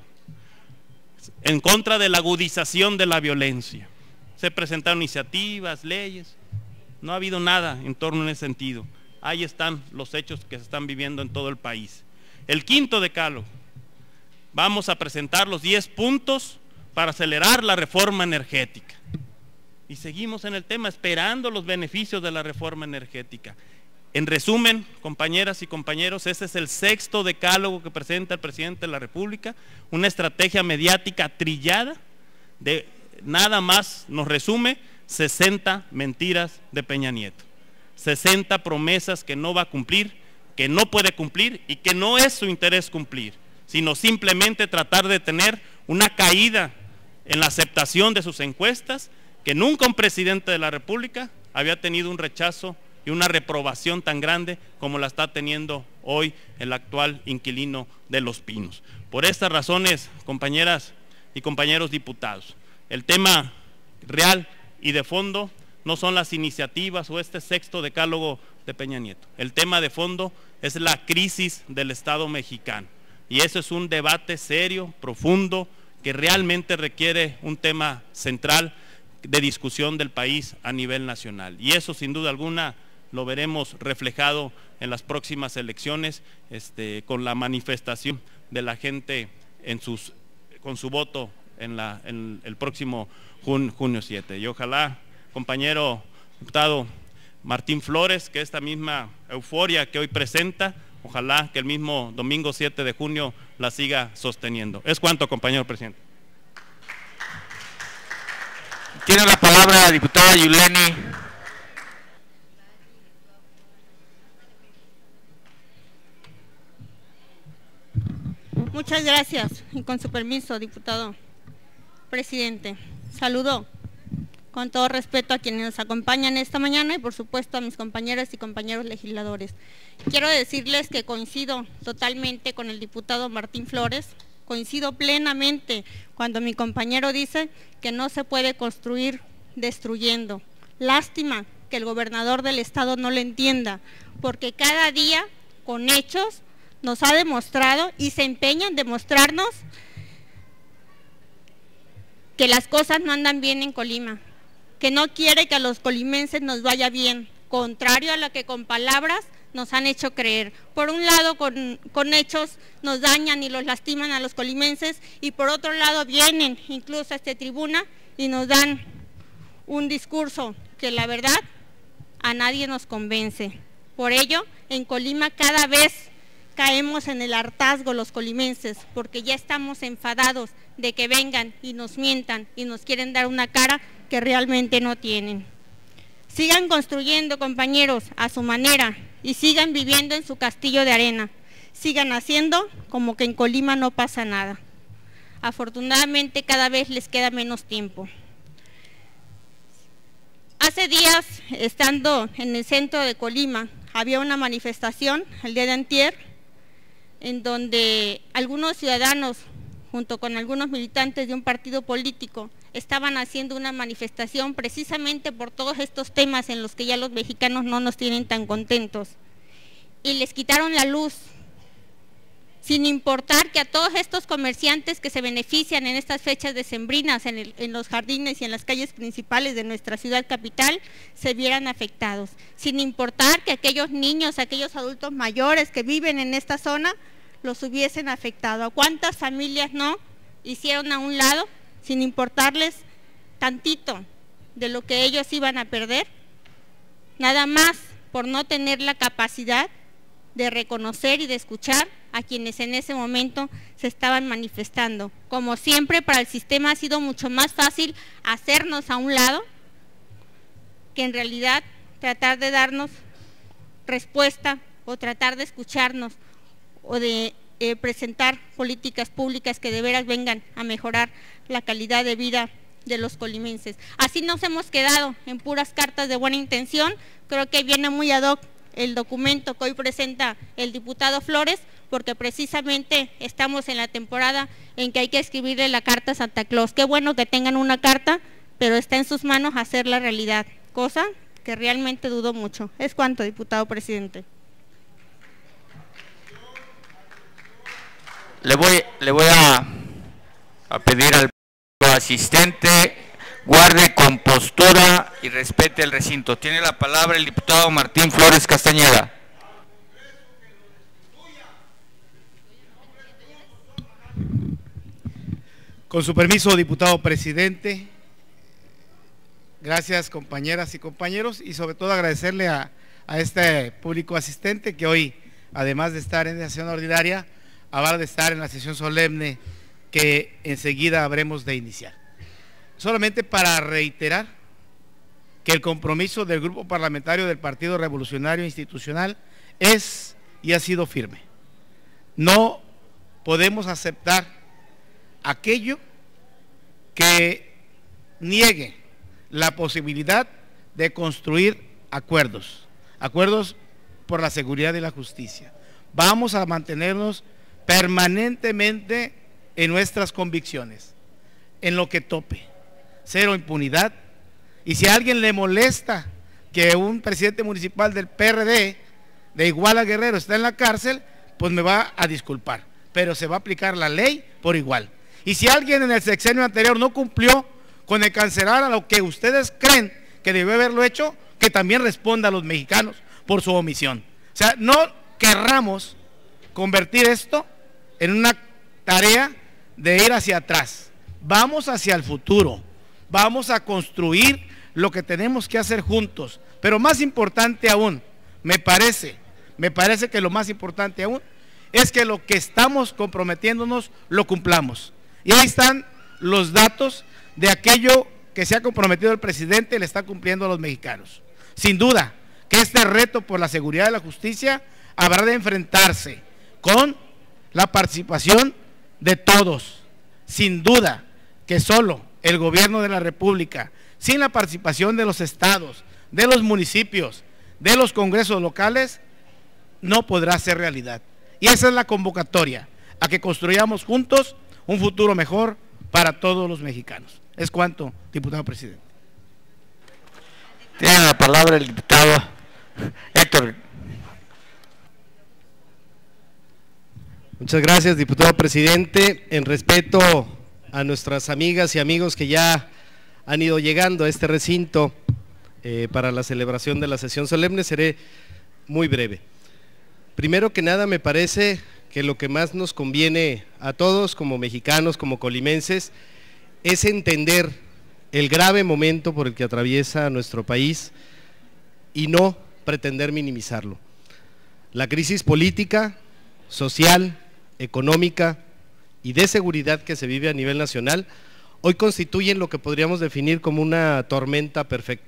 en contra de la agudización de la violencia. Se presentaron iniciativas, leyes, no ha habido nada en torno en ese sentido. Ahí están los hechos que se están viviendo en todo el país. El quinto decálogo, vamos a presentar los diez puntos para acelerar la reforma energética. Y seguimos en el tema esperando los beneficios de la reforma energética. En resumen, compañeras y compañeros, ese es el sexto decálogo que presenta el presidente de la República, una estrategia mediática trillada de nada más, nos resume, sesenta mentiras de Peña Nieto, sesenta promesas que no va a cumplir, que no puede cumplir y que no es su interés cumplir, sino simplemente tratar de tener una caída en la aceptación de sus encuestas, que nunca un presidente de la República había tenido un rechazo y una reprobación tan grande como la está teniendo hoy el actual inquilino de Los Pinos. Por estas razones, compañeras y compañeros diputados, el tema real y de fondo no son las iniciativas o este sexto decálogo de Peña Nieto. El tema de fondo es la crisis del Estado mexicano, y eso es un debate serio, profundo, que realmente requiere un tema central de discusión del país a nivel nacional, y eso sin duda alguna lo veremos reflejado en las próximas elecciones, este, con la manifestación de la gente en sus, con su voto en, la, en el próximo jun, junio siete. Y ojalá, compañero diputado Martín Flores, que esta misma euforia que hoy presenta, ojalá que el mismo domingo siete de junio la siga sosteniendo. Es cuanto, compañero presidente. Tiene la palabra la diputada Yuleni. Muchas gracias, y con su permiso, diputado presidente. Saludo con todo respeto a quienes nos acompañan esta mañana y por supuesto a mis compañeras y compañeros legisladores. Quiero decirles que coincido totalmente con el diputado Martín Flores, coincido plenamente cuando mi compañero dice que no se puede construir destruyendo. Lástima que el gobernador del estado no lo entienda, porque cada día con hechos nos ha demostrado y se empeña en demostrarnos que las cosas no andan bien en Colima, que no quiere que a los colimenses nos vaya bien, contrario a lo que con palabras nos han hecho creer. Por un lado, con, con hechos nos dañan y los lastiman a los colimenses, y por otro lado vienen incluso a esta tribuna y nos dan un discurso que la verdad a nadie nos convence. Por ello, en Colima cada vez caemos en el hartazgo los colimenses, porque ya estamos enfadados de que vengan y nos mientan y nos quieren dar una cara que realmente no tienen. Sigan construyendo, compañeros, a su manera, y sigan viviendo en su castillo de arena. Sigan haciendo como que en Colima no pasa nada. Afortunadamente cada vez les queda menos tiempo. Hace días, estando en el centro de Colima, había una manifestación, el día de antier, en donde algunos ciudadanos, junto con algunos militantes de un partido político, estaban haciendo una manifestación precisamente por todos estos temas en los que ya los mexicanos no nos tienen tan contentos. Y les quitaron la luz, sin importar que a todos estos comerciantes que se benefician en estas fechas decembrinas en, el, en los jardines y en las calles principales de nuestra ciudad capital se vieran afectados, sin importar que aquellos niños, aquellos adultos mayores que viven en esta zona los hubiesen afectado. ¿A cuántas familias no hicieron a un lado sin importarles tantito de lo que ellos iban a perder? Nada más por no tener la capacidad de reconocer y de escuchar a quienes en ese momento se estaban manifestando. Como siempre, para el sistema ha sido mucho más fácil hacernos a un lado que en realidad tratar de darnos respuesta o tratar de escucharnos o de eh, presentar políticas públicas que de veras vengan a mejorar la calidad de vida de los colimenses. Así nos hemos quedado en puras cartas de buena intención. Creo que viene muy ad hoc el documento que hoy presenta el diputado Flores, porque precisamente estamos en la temporada en que hay que escribirle la carta a Santa Claus. Qué bueno que tengan una carta, pero está en sus manos hacerla realidad, cosa que realmente dudo mucho. Es cuanto, diputado presidente. Le voy, le voy a, a pedir al asistente guarde compostura y respete el recinto. Tiene la palabra el diputado Martín Flores Castañeda. Con su permiso, diputado presidente, gracias compañeras y compañeros, y sobre todo agradecerle a, a este público asistente que hoy, además de estar en la sesión ordinaria, avala de estar en la sesión solemne que enseguida habremos de iniciar. Solamente para reiterar que el compromiso del Grupo Parlamentario del Partido Revolucionario Institucional es y ha sido firme. No podemos aceptar aquello que niegue la posibilidad de construir acuerdos, acuerdos por la seguridad y la justicia. Vamos a mantenernos permanentemente en nuestras convicciones, en lo que tope. Cero impunidad, y si a alguien le molesta que un presidente municipal del P R D de Iguala Guerrero está en la cárcel, pues me va a disculpar, pero se va a aplicar la ley por igual. Y si alguien en el sexenio anterior no cumplió con el cancelar a lo que ustedes creen que debió haberlo hecho, que también responda a los mexicanos por su omisión. O sea, no querramos convertir esto en una tarea de ir hacia atrás. Vamos hacia el futuro. Vamos a construir lo que tenemos que hacer juntos, pero más importante aún, me parece, me parece que lo más importante aún es que lo que estamos comprometiéndonos lo cumplamos. Y ahí están los datos de aquello que se ha comprometido el presidente y le está cumpliendo a los mexicanos. Sin duda que este reto por la seguridad y la justicia habrá de enfrentarse con la participación de todos. Sin duda que solo el gobierno de la República, sin la participación de los estados, de los municipios, de los congresos locales, no podrá ser realidad. Y esa es la convocatoria, a que construyamos juntos un futuro mejor para todos los mexicanos. Es cuanto, diputado presidente. Tiene la palabra el diputado Héctor. Muchas gracias, diputado presidente. En respeto a nuestras amigas y amigos que ya han ido llegando a este recinto eh, para la celebración de la sesión solemne. Seré muy breve. Primero que nada, me parece que lo que más nos conviene a todos como mexicanos, como colimenses, es entender el grave momento por el que atraviesa nuestro país y no pretender minimizarlo. La crisis política, social, económica y de seguridad que se vive a nivel nacional hoy constituyen lo que podríamos definir como una tormenta perfecta.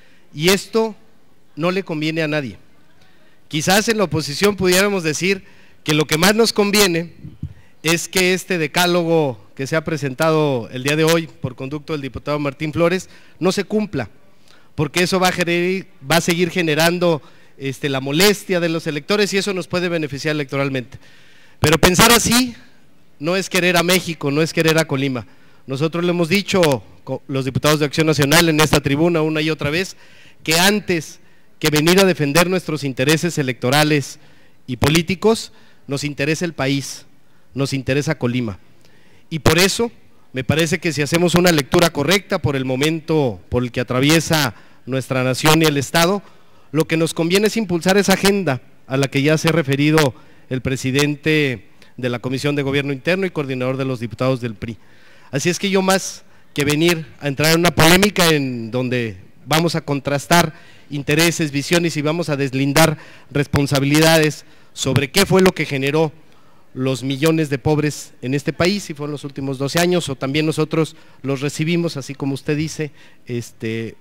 Y esto no le conviene a nadie. Quizás en la oposición pudiéramos decir que lo que más nos conviene es que este decálogo que se ha presentado el día de hoy por conducto del diputado Martín Flores no se cumpla, porque eso va a, generar, va a seguir generando este, la molestia de los electores y eso nos puede beneficiar electoralmente. Pero pensar así no es querer a México, no es querer a Colima. Nosotros le hemos dicho, los diputados de Acción Nacional en esta tribuna una y otra vez, que antes que venir a defender nuestros intereses electorales y políticos, nos interesa el país, nos interesa Colima. Y por eso me parece que si hacemos una lectura correcta por el momento por el que atraviesa nuestra nación y el Estado, lo que nos conviene es impulsar esa agenda a la que ya se ha referido el presidente de la Comisión de Gobierno Interno y coordinador de los diputados del P R I. Así es que yo, más que venir a entrar en una polémica en donde vamos a contrastar intereses, visiones y vamos a deslindar responsabilidades sobre qué fue lo que generó los millones de pobres en este país, si fueron los últimos doce años, o también nosotros los recibimos, así como usted dice, este,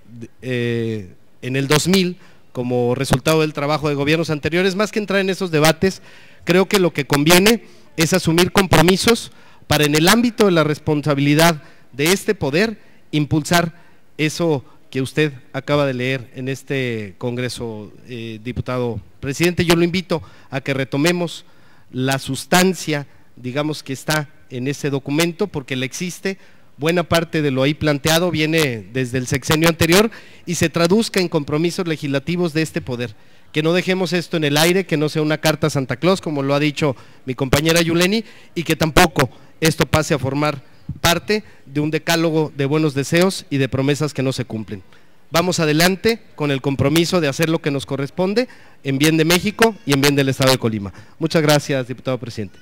eh, en el dos mil, como resultado del trabajo de gobiernos anteriores. Más que entrar en esos debates, creo que lo que conviene es asumir compromisos para, en el ámbito de la responsabilidad de este poder, impulsar eso que usted acaba de leer en este Congreso, eh, diputado presidente. Yo lo invito a que retomemos la sustancia, digamos, que está en ese documento, porque la existe, buena parte de lo ahí planteado viene desde el sexenio anterior y se traduzca en compromisos legislativos de este poder. Que no dejemos esto en el aire, que no sea una carta a Santa Claus, como lo ha dicho mi compañera Yuleni, y que tampoco esto pase a formar parte de un decálogo de buenos deseos y de promesas que no se cumplen. Vamos adelante con el compromiso de hacer lo que nos corresponde en bien de México y en bien del Estado de Colima. Muchas gracias, diputado presidente.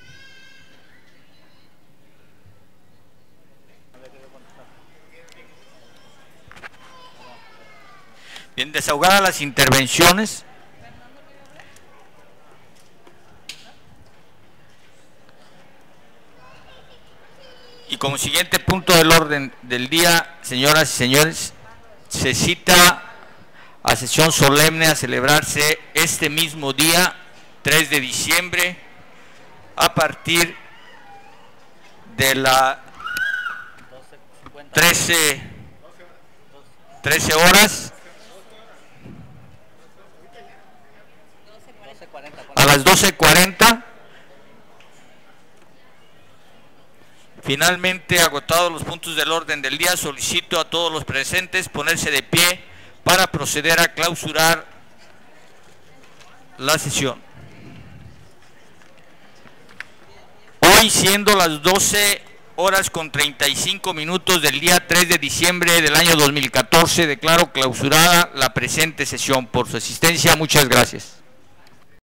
Bien, desahogadas las intervenciones. Y como siguiente punto del orden del día, señoras y señores, se cita a sesión solemne a celebrarse este mismo día, tres de diciembre, a partir de la trece, trece horas, a las doce cuarenta. Finalmente, agotados los puntos del orden del día, solicito a todos los presentes ponerse de pie para proceder a clausurar la sesión. Hoy, siendo las doce horas con treinta y cinco minutos del día tres de diciembre del año dos mil catorce, declaro clausurada la presente sesión. Por su asistencia, muchas gracias.